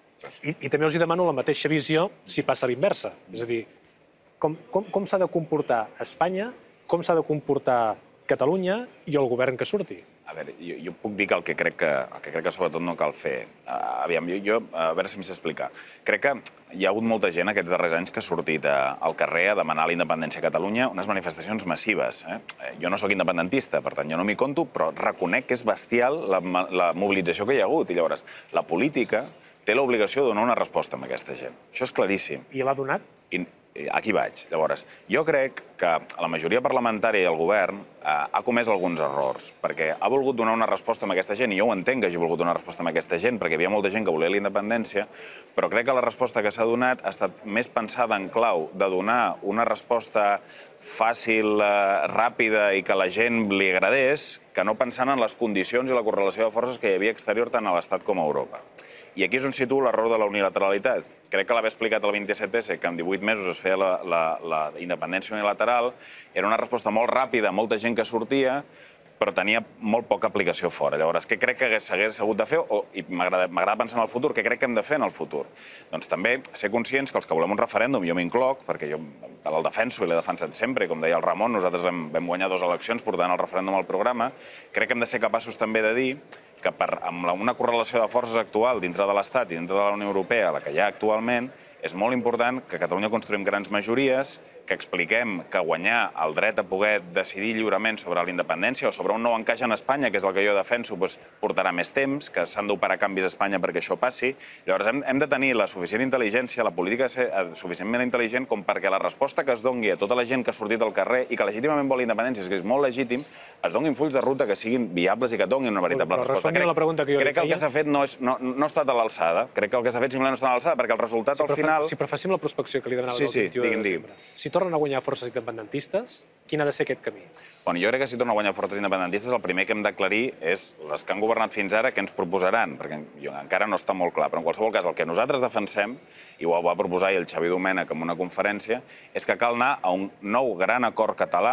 I, i també els demano la mateixa visió si passa a l'inversa. És a dir, com, com, com s'ha de comportar Espanya, com s'ha de comportar Catalunya i el govern que surti? A veure, jo, jo puc dir que el que crec que, el que crec que sobretot no cal fer... Uh, aviam, jo, jo, a veure si em sé explicar. Crec que hi ha hagut molta gent aquests darrers anys que ha sortit a, al carrer a demanar la independència a Catalunya, unes manifestacions massives. Eh? Jo no sóc independentista, per tant, jo no m'hi conto, però reconec que és bestial la, la mobilització que hi ha hagut. I llavors, la política té l'obligació de donar una resposta a aquesta gent. Això és claríssim. I l'ha donat? I aquí vaig. Llavors, jo crec que la majoria parlamentària i el govern eh, ha comès alguns errors, perquè ha volgut donar una resposta a aquesta gent, i jo ho entenc que hagi volgut donar una resposta a aquesta gent, perquè hi havia molta gent que volia la independència, però crec que la resposta que s'ha donat ha estat més pensada en clau de donar una resposta fàcil, eh, ràpida i que la gent li agradés, que no pensant en les condicions i la correlació de forces que hi havia exterior tant a l'Estat com a Europa. I aquí és on situo l'error de la unilateralitat. Crec que l'haver explicat el vint-i-set esse, que en divuit mesos es feia la, la, la independència unilateral, era una resposta molt ràpida, molta gent que sortia, però tenia molt poca aplicació fora. Llavors, què crec que s'hagués hagut de fer? O, i m'agrada pensar en el futur, què crec que hem de fer en el futur? Doncs també ser conscients que els que volem un referèndum, jo m'incloc, perquè jo el defenso i l'he defensat sempre, i com deia el Ramon, nosaltres vam, vam guanyar dues eleccions portant el referèndum al programa, crec que hem de ser capaços també de dir que per, amb una correlació de forces actual dintre de l'Estat i dintre de la Unió Europea, la que hi ha actualment, és molt important que a Catalunya construïm grans majories, que expliquem que guanyar el dret a poder decidir lliurement sobre la independència o sobre un nou encaix en Espanya, que és el que jo defenso, doncs, portarà més temps, que s'han d'operar canvis a Espanya perquè això passi. Llavors hem, hem de tenir la suficient intel·ligència, la política ser suficientment intel·ligent com perquè la resposta que es doni a tota la gent que ha sortit al carrer i que legítimament vol la independència, que és molt legítim, es donin fulls de ruta que siguin viables i que donin una veritable Però resposta. responent a la pregunta que jo li crec que el feia- que s'ha fet no, és, no, no ha estat a l'alçada. Crec que el que s'ha fet simplement no està a l'alçada, perquè el resultat al final... Si professem la prospecció que li demanava Sí, el sí, vint-i-u de digui'm, digui'm. desembre, si tornen a guanyar forces independentistes, quin ha de ser aquest camí? Bueno, jo crec que si tornen a guanyar forces independentistes, el primer que hem d'aclarir és les que han governat fins ara, què ens proposaran, perquè jo, encara no està molt clar, però en qualsevol cas el que nosaltres defensem, i ho va proposar el Xavi Domènech en una conferència, és que cal anar a un nou gran acord català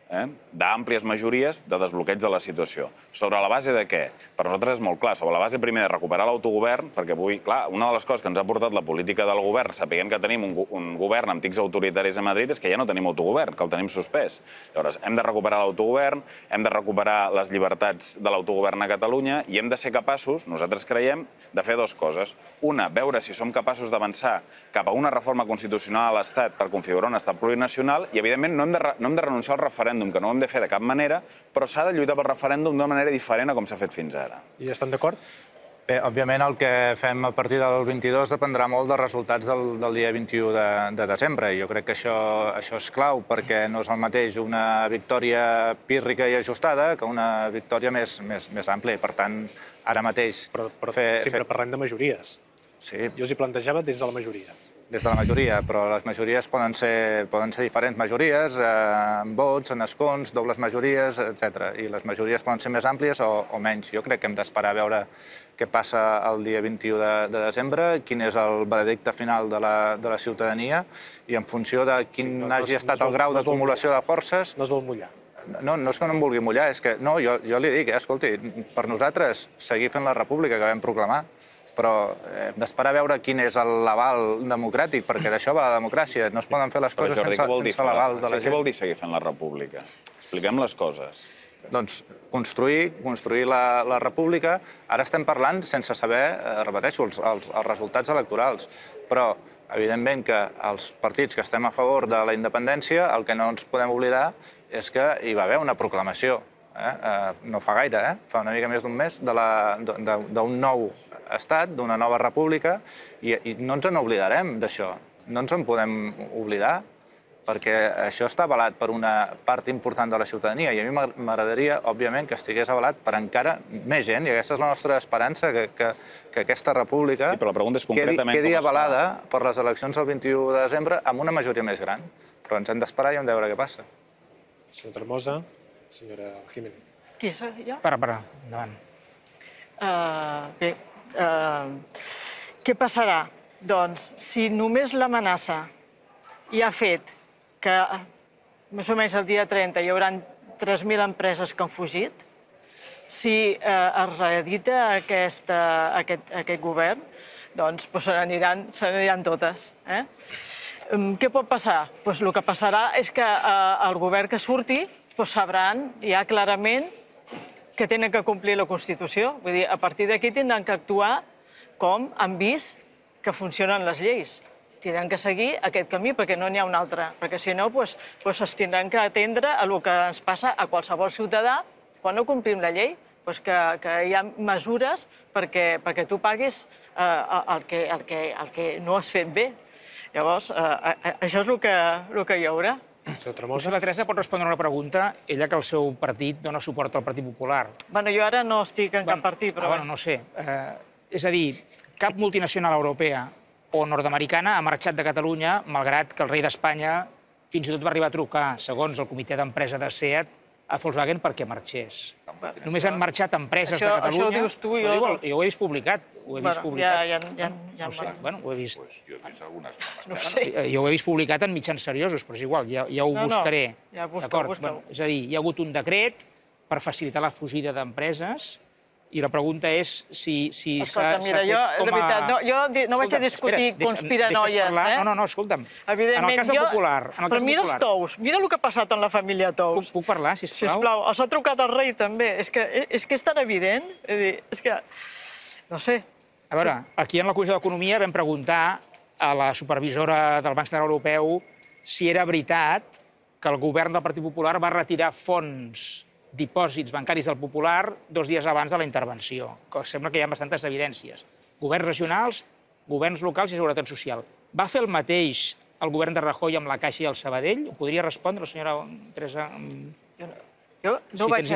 d'àmplies majories de desbloqueig de la situació. Sobre la base de què? Per nosaltres és molt clar. Sobre la base, primer, de recuperar l'autogovern, perquè avui, clar, una de les coses que ens ha portat la política del govern, sapiguem que tenim un govern amb tics autoritaris a Madrid, és que ja no tenim autogovern, que el tenim suspès. Llavors, hem de recuperar l'autogovern, hem de recuperar les llibertats de l'autogovern a Catalunya i hem de ser capaços, nosaltres creiem, de fer dues coses. Una, veure si som capaços d'avançar cap a una reforma constitucional a l'Estat per configurar un estat plurinacional i, evidentment, no hem de, no hem de renunciar al referèndum, que no ho hem de fer de cap manera, però s'ha de lluitar pel referèndum d'una manera diferent a com s'ha fet fins ara. I estan d'acord? Bé, òbviament el que fem a partir del vint-i-dos dependrà molt dels resultats del, del dia vint-i-u de, de desembre. Jo crec que això, això és clau, perquè no és el mateix una victòria pírrica i ajustada que una victòria més, més, més àmplia. Per tant, ara mateix... Però, però fer, sempre fer... parlem de majories. Sí. Jo els hi plantejava des de la majoria. Des de la majoria, però les majories poden ser, poden ser diferents majories, eh, en vots, en escons, dobles majories, etcètera. I les majories poden ser més àmplies o, o menys. Jo crec que hem d'esperar a veure què passa el dia vint-i-u de, de desembre, quin és el veredicte final de la, de la ciutadania i en funció de quin sí, no, hagi no, estat no el grau no d'acumulació de forces... No es vol mullar. No, no és que no em vulgui mullar, és que no, jo, jo li dic, eh, escolti, per nosaltres seguir fent la república que vam proclamar, però hem d'esperar a veure quin és l'aval democràtic, perquè d'això va la democràcia. No es poden fer les coses sense, sense l'aval de la gent. Què vol dir seguir fent la república? Expliquem les coses. Doncs construir, construir la, la república. Ara estem parlant sense saber, eh, repeteixo, els, els, els resultats electorals. Però, evidentment, que els partits que estem a favor de la independència, el que no ens podem oblidar és que hi va haver una proclamació, eh? Eh, no fa gaire, eh? fa una mica més d'un mes, d'un nou estat, d'una nova república, i, i no ens en oblidarem d'això. No ens en podem oblidar, perquè això està avalat per una part important de la ciutadania, i a mi m'agradaria, òbviament, que estigués avalat per encara més gent, i aquesta és la nostra esperança, que, que, que aquesta república sí, però la pregunta és concretament quedi, quedi com avalada per les eleccions del vint-i-u de desembre amb una majoria més gran. Però ens hem d'esperar i hem de veure què passa. Senyor Tremosa, senyora Jiménez. Qui soc jo? Para, para, endavant. Uh, bé, uh, què passarà? Doncs, si només l'amenaça hi ha fet que més o menys el dia trenta hi haurà tres mil empreses que han fugit, si eh, es reedita aquesta, aquest, aquest govern, doncs pues, se n'aniran se n'aniran totes. Eh? Què pot passar? Pues, el que passarà és que eh, el govern que surti pues, sabran ja clarament que tenen que complir la Constitució. Vull dir, a partir d'aquí tindran que actuar com han vist que funcionen les lleis. Tindran que seguir aquest camí perquè no n'hi ha un altre, perquè si no es tindran que atendre a el que ens passa a qualsevol ciutadà quan no complim la llei, que hi ha mesures perquè tu paguis el que no has fet bé. Llavors, això és el que hi haurà. Potser la Teresa pot respondre una pregunta, ella que el seu partit dona suport al Partit Popular. Bueno, jo ara no estic en cap partit, però... Bueno, no sé. És a dir, cap multinacional europea o nord-americana ha marxat de Catalunya, malgrat que el rei d'Espanya fins i tot va arribar a trucar, segons el comitè d'empresa de SEAT, a Volkswagen perquè marxés. Només han marxat empreses de Catalunya... Això ho dius tu i jo... Jo ho he vist publicat. Ho he vist publicat. Ja sé, bueno, ho he vist... Jo he vist algunes. No ho sé. Jo ho he vist publicat en mitjans seriosos, però és igual, ja ho buscaré. Ja busca, busca. És a dir, hi ha hagut un decret per facilitar la fugida d'empreses i la pregunta és si s'ha fet com a... Escolta, mira, jo, de veritat, jo no vaig a discutir conspiranoies, eh? No, no, no, escolta'm. Evidentment, en el cas del Popular... Però mira els Tous, mira el que ha passat en la família Tous. Puc parlar, sisplau? Sisplau, els ha trucat el rei també. És que és tan evident. És que... No sé. A veure, aquí en la Comissió d'Economia vam preguntar a la supervisora del Banc Central Europeu si era veritat que el govern del Partit Popular va retirar fons dipòsits bancaris del Popular dos dies abans de la intervenció. Sembla que hi ha bastantes evidències. Governs regionals, governs locals i seguretat social. Va fer el mateix el govern de Rajoy amb la Caixa i el Sabadell? Ho podria respondre la senyora Teresa? Jo no vaig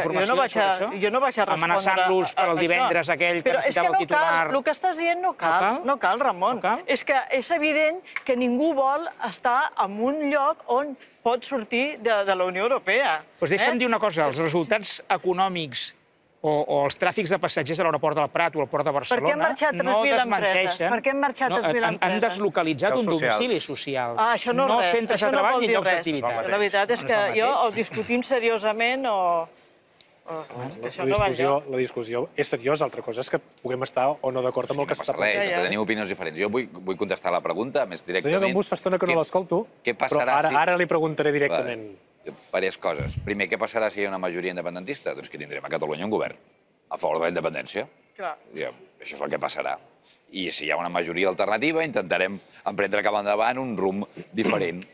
a respondre... Amenaçant-los per el divendres aquell que necessitava el titular... Però és que no cal, el que estàs dient no cal, no cal, Ramon. És que és evident que ningú vol estar en un lloc on pot sortir de la Unió Europea. Doncs deixa'm dir una cosa, els resultats econòmics o els tràfics de passatgers a l'aeroport del Prat o al port de Barcelona Per què han marxat tres mil empreses? Per què han marxat tres mil empreses? Han deslocalitzat un domicili social. Ah, això no és res. No centres de treball ni llocs d'activitat. La veritat és que jo o discutim seriosament o... La discussió és seriosa, altra cosa és que puguem estar o no d'acord amb el que es parla. Que tenim opinions diferents. Jo vull contestar la pregunta més directament. Senyor Gambús, fa estona que no l'escolto, però ara li preguntaré directament. Diverses coses. Primer, què passarà si hi ha una majoria independentista? Doncs que tindrem a Catalunya un govern a favor de la independència. Això és el que passarà. I si hi ha una majoria alternativa, intentarem emprendre cap endavant un rumb diferent.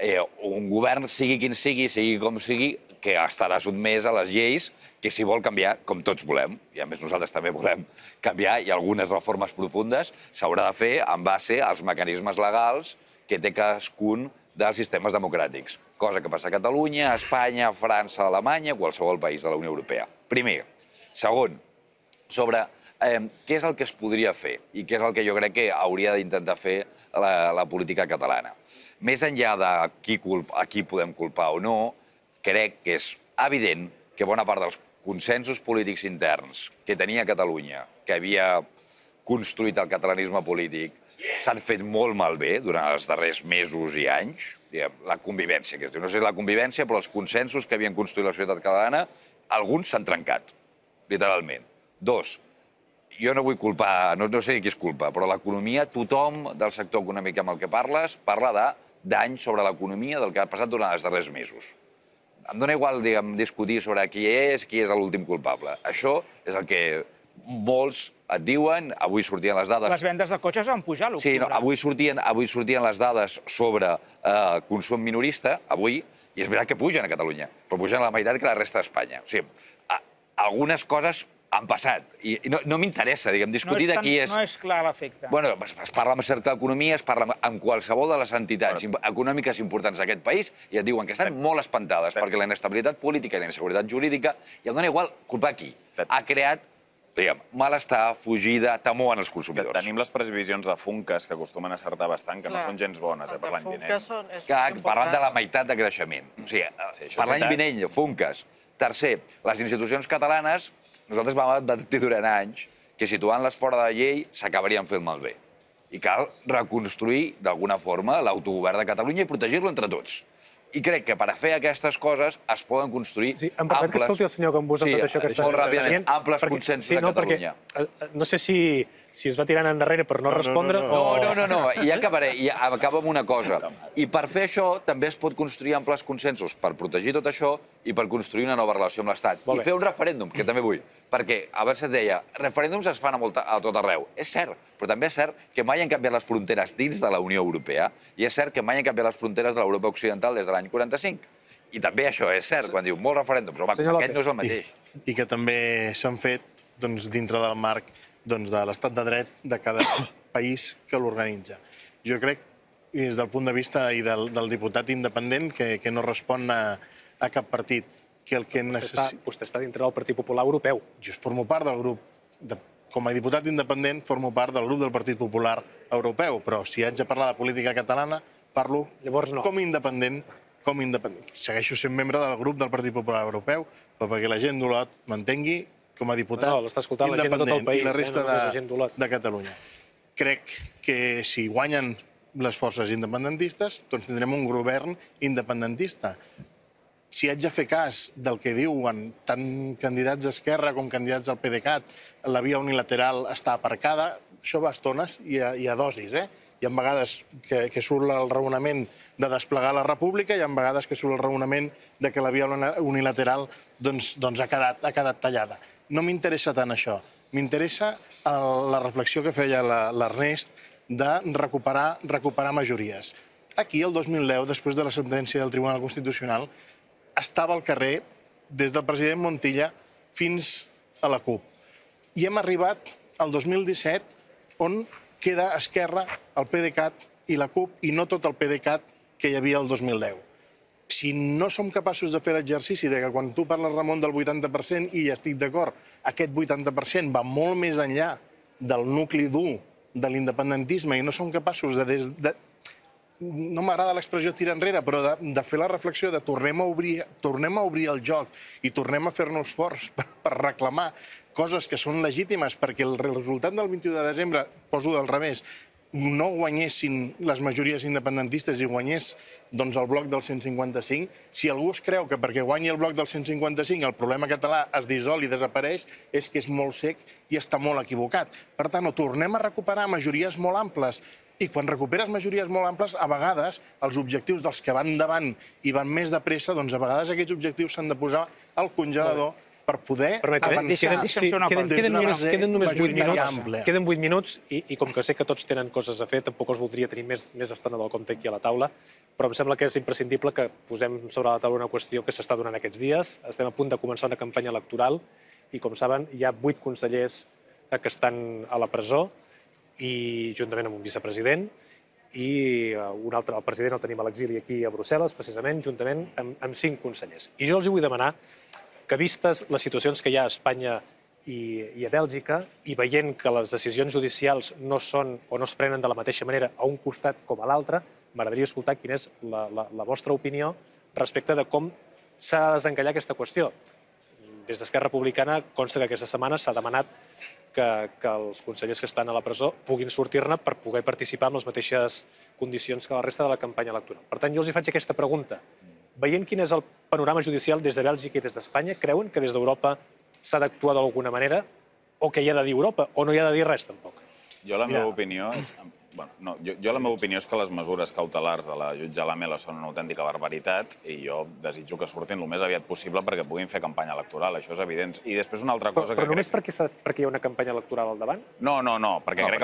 Un govern, sigui quin sigui, sigui com sigui, que estarà sotmès a les lleis que si vol canviar, com tots volem, i a més nosaltres també volem canviar, i algunes reformes profundes s'haurà de fer en base als mecanismes legals que té cadascun dels sistemes democràtics. Cosa que passa a Catalunya, a Espanya, a França, a Alemanya, qualsevol país de la Unió Europea. Primer. Segon, sobre què és el que es podria fer i què és el que jo crec que hauria d'intentar fer la política catalana. Més enllà de a qui podem culpar o no, crec que és evident que bona part dels consensos polítics interns que tenia Catalunya, que havia construït el catalanisme polític, s'han fet molt malbé durant els darrers mesos i anys. La convivència, que es diu. No sé la convivència, però els consensos que havien construït la societat catalana, alguns s'han trencat, literalment. Dos, jo no vull culpar, no sé qui es culpa, però l'economia, tothom del sector econòmic amb el que parles, parla de danys sobre l'economia del que ha passat durant els darrers mesos. Em dóna igual discutir sobre qui és, qui és l'últim culpable. Això és el que molts et diuen, avui sortien les dades... Les vendes de cotxes van pujar a l'octubre. Sí, avui sortien les dades sobre consum minorista, avui, i és veritat que pugen a Catalunya, però pugen a la meitat que la resta d'Espanya. O sigui, algunes coses han passat, i no m'interessa, diguem, discutir de qui és... No és clar l'efecte. Bueno, es parla amb cercle d'economia, es parla amb qualsevol de les entitats econòmiques importants d'aquest país i et diuen que estan molt espantades perquè la inestabilitat política i la inseguretat jurídica, i em dona igual culpar qui. Ha creat malestar, fugida, temor en els consumidors. Tenim les previsions de Funcas, que acostumen a acertar bastant, que no són gens bones per l'any vinent. Parlant de la meitat de creixement. O sigui, per l'any vinent, Funcas. Tercer, les institucions catalanes, nosaltres vam advertir durant anys que situant les fora de la llei s'acabarien fent malbé. I cal reconstruir, d'alguna forma, l'autogovern de Catalunya i protegir-lo entre tots. I crec que per a fer aquestes coses es poden construir amples... Em permet que escolti el senyor Gambús amb tot això que està dient. Molt ràpidament, amples consensos a Catalunya. No sé si es va tirant endarrere per no respondre o... No, no, no, ja acabaré. I acabo amb una cosa. I per fer això també es pot construir amples consensos per protegir tot això i per construir una nova relació amb l'Estat. I fer un referèndum, que també vull. Perquè abans et deia, referèndums es fan a tot arreu. És cert, però també és cert que mai han canviat les fronteres dins de la Unió Europea i és cert que mai han canviat les fronteres de l'Europa Occidental des de l'any quaranta-cinc. I també això és cert, quan diu molts referèndums, home, aquest no és el mateix. I que també s'han fet dintre del marc de l'estat de dret de cada país que l'organitza. Jo crec, des del punt de vista del diputat independent, que no respon a cap partit, que el que necessita... Vostè està dintre del Partit Popular Europeu. Jo formo part del grup, com a diputat independent, formo part del grup del Partit Popular Europeu, però si haig de parlar de política catalana, parlo com independent, com independent. Segueixo sent membre del grup del Partit Popular Europeu, però perquè la gent d'Olot m'entengui com a diputat independent i la resta de Catalunya. Crec que si guanyen les forces independentistes, doncs tindrem un govern independentista. Si haig de fer cas del que diuen tant candidats d'Esquerra com candidats del PDeCAT, la via unilateral està aparcada, això va a estones i a dosis, eh? Hi ha vegades que surt el raonament de desplegar la república i hi ha vegades que surt el raonament de que la via unilateral ha quedat tallada. No m'interessa tant això. M'interessa la reflexió que feia l'Ernest de recuperar majories. Aquí, el dos mil deu, després de la sentència del Tribunal Constitucional, estava al carrer des del president Montilla fins a la CUP. I hem arribat al dos mil disset, on queda Esquerra, el PDeCAT i la CUP, i no tot el PDeCAT que hi havia el dos mil deu. Si no som capaços de fer l'exercici de que quan tu parles, Ramon, del vuitanta per cent, i hi estic d'acord, aquest vuitanta per cent va molt més enllà del nucli dur de l'independentisme i no som capaços de no m'agrada l'expressió tirar enrere, però de, de fer la reflexió de tornem a obrir, tornem a obrir el joc i tornem a fer-nos forts per, per reclamar coses que són legítimes, perquè el resultat del vint-i-u de desembre, poso del revés, no guanyessin les majories independentistes i guanyés doncs, el bloc del cent cinquanta-cinc, si algú es creu que perquè guanyi el bloc del cent cinquanta-cinc el problema català es dissol i desapareix, és que és molt sec i està molt equivocat. Per tant, o tornem a recuperar majories molt amples, i quan recuperes majories molt amples, a vegades els objectius dels que van endavant i van més de pressa, doncs a vegades aquests objectius s'han de posar al congelador per poder avançar. Queden només vuit minuts, queden vuit minuts i com que sé que tots tenen coses a fer, tampoc us voldria tenir més estona del compte aquí a la taula, però em sembla que és imprescindible que posem sobre la taula una qüestió que s'està donant aquests dies. Estem a punt de començar una campanya electoral i, com saben, hi ha vuit consellers que estan a la presó i juntament amb un vicepresident, i un altre, el president el tenim a l'exili aquí a Brussel·les, precisament, juntament amb cinc consellers. I jo els vull demanar que, vistes les situacions que hi ha a Espanya i a Bèlgica, i veient que les decisions judicials no són o no es prenen de la mateixa manera a un costat com a l'altre, m'agradaria escoltar quina és la vostra opinió respecte de com s'ha de desencallar aquesta qüestió. Des d'Esquerra Republicana consta que aquesta setmana s'ha demanat que els consellers que estan a la presó puguin sortir-ne per poder participar en les mateixes condicions que la resta de la campanya electoral. Per tant, jo els faig aquesta pregunta. Veient quin és el panorama judicial des de Bèlgica i des d'Espanya, creuen que des d'Europa s'ha d'actuar d'alguna manera o que hi ha de dir Europa o no hi ha de dir res, tampoc? Jo la meva opinió és... Bueno, no, jo, jo la meva opinió és que les mesures cautelars de la jutge Lamela són una autèntica barbaritat i jo desitjo que surtin el més aviat possible perquè puguin fer campanya electoral, això és evident. I després una altra cosa que... Però només perquè hi ha una campanya electoral al davant? No, no, no, perquè crec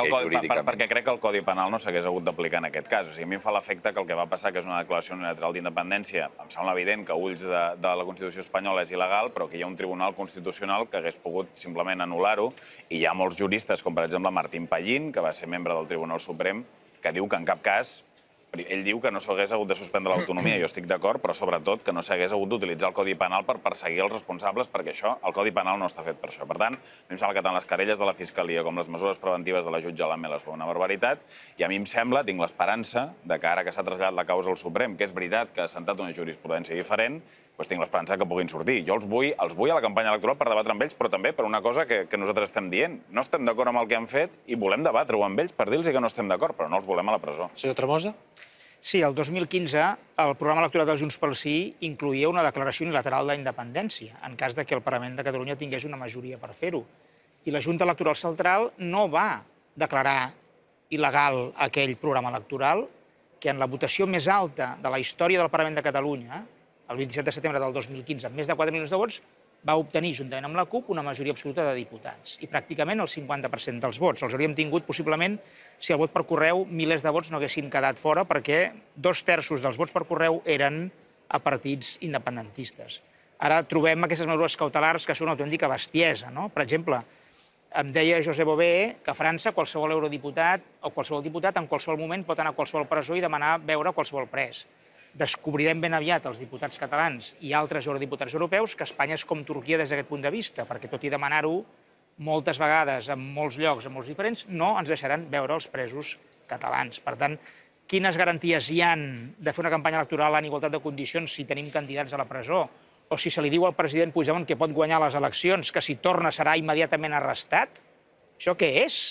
que el Codi Penal no s'hagués hagut d'aplicar en aquest cas. O sigui, a mi em fa l'efecte que el que va passar, que és una declaració unilateral d'independència, em sembla evident que a ulls de la Constitució espanyola és il·legal, però que hi ha un tribunal constitucional que hagués pogut simplement anul·lar-ho, i hi ha molts juristes, com per exemple Martín Pallín, que va ser membre del Tribunal Suprem, que diu que en cap cas, ell diu que no s'hagués hagut de suspendre l'autonomia, jo estic d'acord, però sobretot que no s'hagués hagut d'utilitzar el Codi Penal per perseguir els responsables, perquè això, el Codi Penal no està fet per això. Per tant, a mi em sembla que tant les querelles de la Fiscalia com les mesures preventives de la jutge Lamela són una barbaritat, i a mi em sembla, tinc l'esperança, de que ara que s'ha traslladat la causa al Suprem, que és veritat que ha assentat una jurisprudència diferent, doncs tinc l'esperança que puguin sortir. Jo els vull, els vull a la campanya electoral per debatre amb ells, però també per una cosa que, que nosaltres estem dient. No estem d'acord amb el que han fet i volem debatre-ho amb ells per dir-los que no estem d'acord, però no els volem a la presó. Senyor Tremosa? Sí, el dos mil quinze el programa electoral de Junts pel Sí incloïa una declaració unilateral d'independència en cas que el Parlament de Catalunya tingués una majoria per fer-ho. I la Junta Electoral Central no va declarar il·legal aquell programa electoral que en la votació més alta de la història del Parlament de Catalunya, el vint-i-set de setembre del dos mil quinze, amb més de quatre milions de vots, va obtenir, juntament amb la CUP, una majoria absoluta de diputats. I pràcticament el cinquanta per cent dels vots. Els hauríem tingut, possiblement, si el vot per correu, milers de vots no haguessin quedat fora, perquè dos terços dels vots per correu eren a partits independentistes. Ara trobem aquestes mesures cautelars que són una autèntica bestiesa, no? Per exemple, em deia José Bové que a França qualsevol eurodiputat o qualsevol diputat en qualsevol moment pot anar a qualsevol presó i demanar veure qualsevol pres. Descobrirem ben aviat els diputats catalans i altres eurodiputats europeus que Espanya és com Turquia des d'aquest punt de vista, perquè tot i demanar-ho moltes vegades en molts llocs, en molts diferents, no ens deixaran veure els presos catalans. Per tant, quines garanties hi han de fer una campanya electoral en igualtat de condicions si tenim candidats a la presó? O si se li diu al president Puigdemont que pot guanyar les eleccions, que si torna serà immediatament arrestat? Això què és?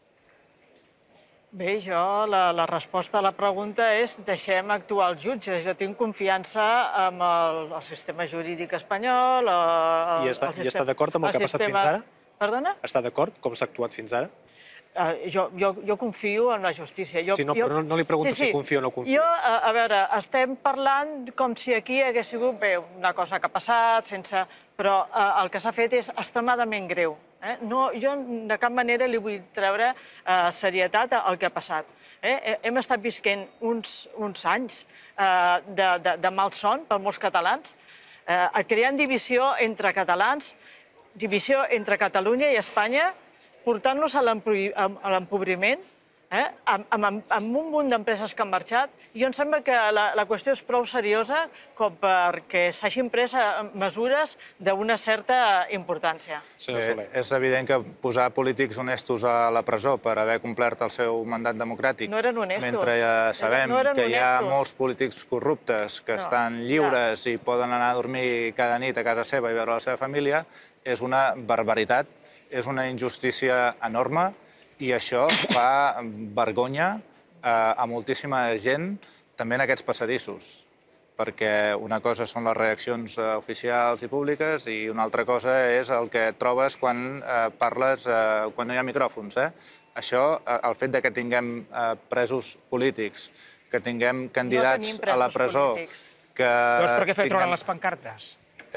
Bé, jo, la, la resposta a la pregunta és deixem actuar els jutges. Jo tinc confiança en el, el sistema jurídic espanyol... El, I està, el sistema, i està d'acord amb el, el que ha passat sistema... fins ara? Perdona? Està d'acord com s'ha actuat fins ara? Uh, jo, jo, jo confio en la justícia. Jo, sí, no, jo... però no, no li pregunto sí, sí. si confio o no confio. Jo, a, a veure, estem parlant com si aquí hagués sigut bé, una cosa que ha passat, sense... però uh, el que s'ha fet és extremadament greu. Eh? No, jo de cap manera li vull treure uh, serietat al que ha passat. Eh? Hem estat visquent uns, uns anys uh, de, de, de malson per molts catalans, uh, creant divisió entre catalans, divisió entre Catalunya i Espanya, portant-los a l'empobriment, amb un munt d'empreses que han marxat, jo em sembla que la qüestió és prou seriosa com perquè s'hagin pres mesures d'una certa importància. És evident que posar polítics honestos a la presó per haver complert el seu mandat democràtic, mentre ja sabem que hi ha molts polítics corruptes que estan lliures i poden anar a dormir cada nit a casa seva i veure la seva família, és una barbaritat, és una injustícia enorme, i això fa vergonya a moltíssima gent, també en aquests passadissos, perquè una cosa són les reaccions oficials i públiques i una altra cosa és el que trobes quan parles, quan no hi ha micròfons. Això, el fet que tinguem presos polítics, que tinguem candidats a la presó... Llavors, per què fer treure les pancartes?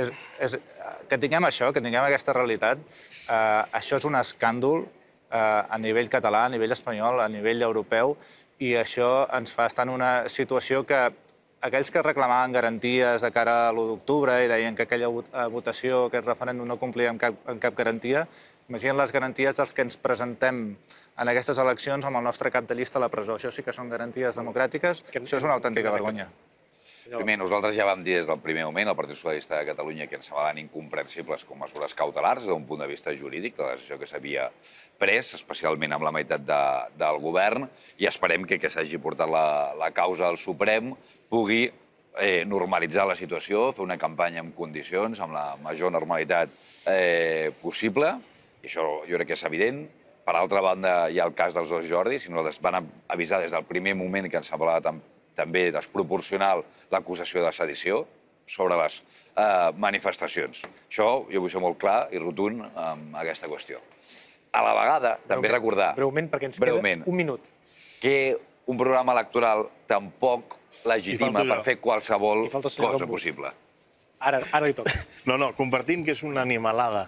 Que tinguem això, que tinguem aquesta realitat, això és un escàndol a nivell català, a nivell espanyol, a nivell europeu, i això ens fa estar en una situació que aquells que reclamaven garanties de cara a l'u d'octubre i deien que aquella votació, aquest referèndum no complia amb cap garantia, imaginen les garanties dels que ens presentem en aquestes eleccions amb el nostre cap de llista a la presó. Això sí que són garanties democràtiques, això és una autèntica vergonya. Primer, nosaltres ja vam dir des del primer moment, el Partit Socialista de Catalunya, que ens semblaven incomprensibles com mesures cautelars d'un punt de vista jurídic, la decisió que s'havia pres, especialment amb la meitat del govern, i esperem que que s'hagi portat la causa al Suprem pugui normalitzar la situació, fer una campanya en condicions, amb la major normalitat possible, i això jo crec que és evident. Per altra banda, hi ha el cas dels dos Jordis, i nosaltres van avisar des del primer moment que ens semblava també desproporcional l'acusació de sedició sobre les manifestacions. Això jo vull ser molt clar i rotund amb aquesta qüestió. A la vegada, també recordar... Breument, perquè ens queda un minut. Que un programa electoral tampoc legitima per fer qualsevol cosa possible. Ara li toca. No, no, compartint que és una animalada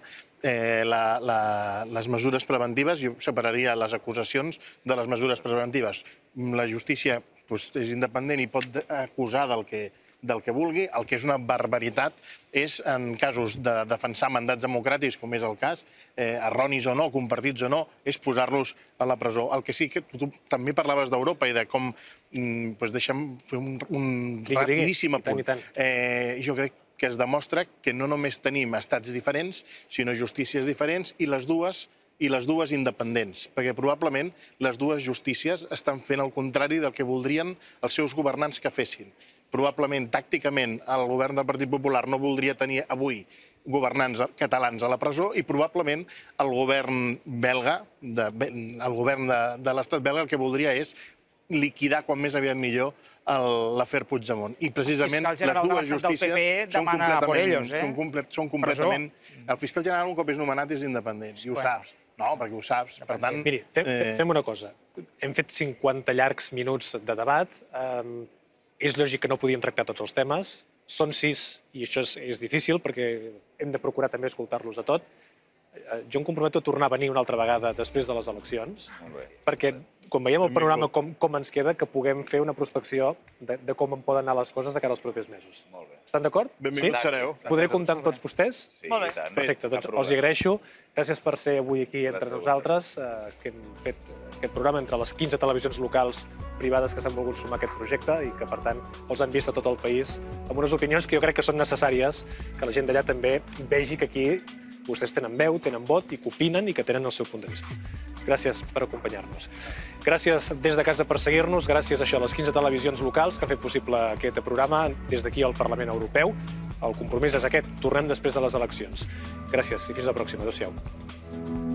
les mesures preventives, jo separaria les acusacions de les mesures preventives. La justícia és independent i pot acusar del que vulgui. El que és una barbaritat és, en casos de defensar mandats democràtics, com és el cas, erronis o no, compartits o no, és posar-los a la presó. El que sí que tu també parlaves d'Europa i de com... Deixa'm fer un rapidíssim apunt. Jo crec que es demostra que no només tenim estats diferents, sinó justícies diferents i les dues i les dues independents, perquè probablement les dues justícies estan fent el contrari del que voldrien els seus governants que fessin. Probablement, tàcticament, el govern del Partit Popular no voldria tenir avui governants catalans a la presó i probablement el govern belga, el govern de l'estat belga, el que voldria és liquidar quan més aviat millor l'afer Puigdemont. I precisament les dues justícies són completament... El fiscal general un cop és nomenat és independent, i ho saps. No, perquè ho saps. Per tant... Miri, fem una cosa. Hem fet cinquanta llargs minuts de debat. És lògic que no podíem tractar tots els temes. Són sis, i això és difícil, perquè hem de procurar també escoltar-los a tot. Jo em comprometo a tornar a venir una altra vegada després de les eleccions, perquè quan veiem el panorama com ens queda, que puguem fer una prospecció de com en poden anar les coses de cara als propers mesos. Estan d'acord? Benvinguts sereu. Podré comptar amb tots vostès? Sí, i tant. Perfecte, doncs els agraeixo. Gràcies per ser avui aquí entre nosaltres, que hem fet aquest programa entre les quinze televisions locals privades que s'han volgut sumar a aquest projecte i que, per tant, els han vist a tot el país amb unes opinions que jo crec que són necessàries, que la gent d'allà també vegi que aquí vostès tenen veu, tenen vot i que opinen i que tenen el seu punt de vista. Gràcies per acompanyar-nos. Gràcies des de casa per seguir-nos, gràcies a això a les quinze televisions locals que han fet possible aquest programa des d'aquí al Parlament Europeu. El compromís és aquest, tornem després de les eleccions. Gràcies i fins la pròxima. Adéu-siau.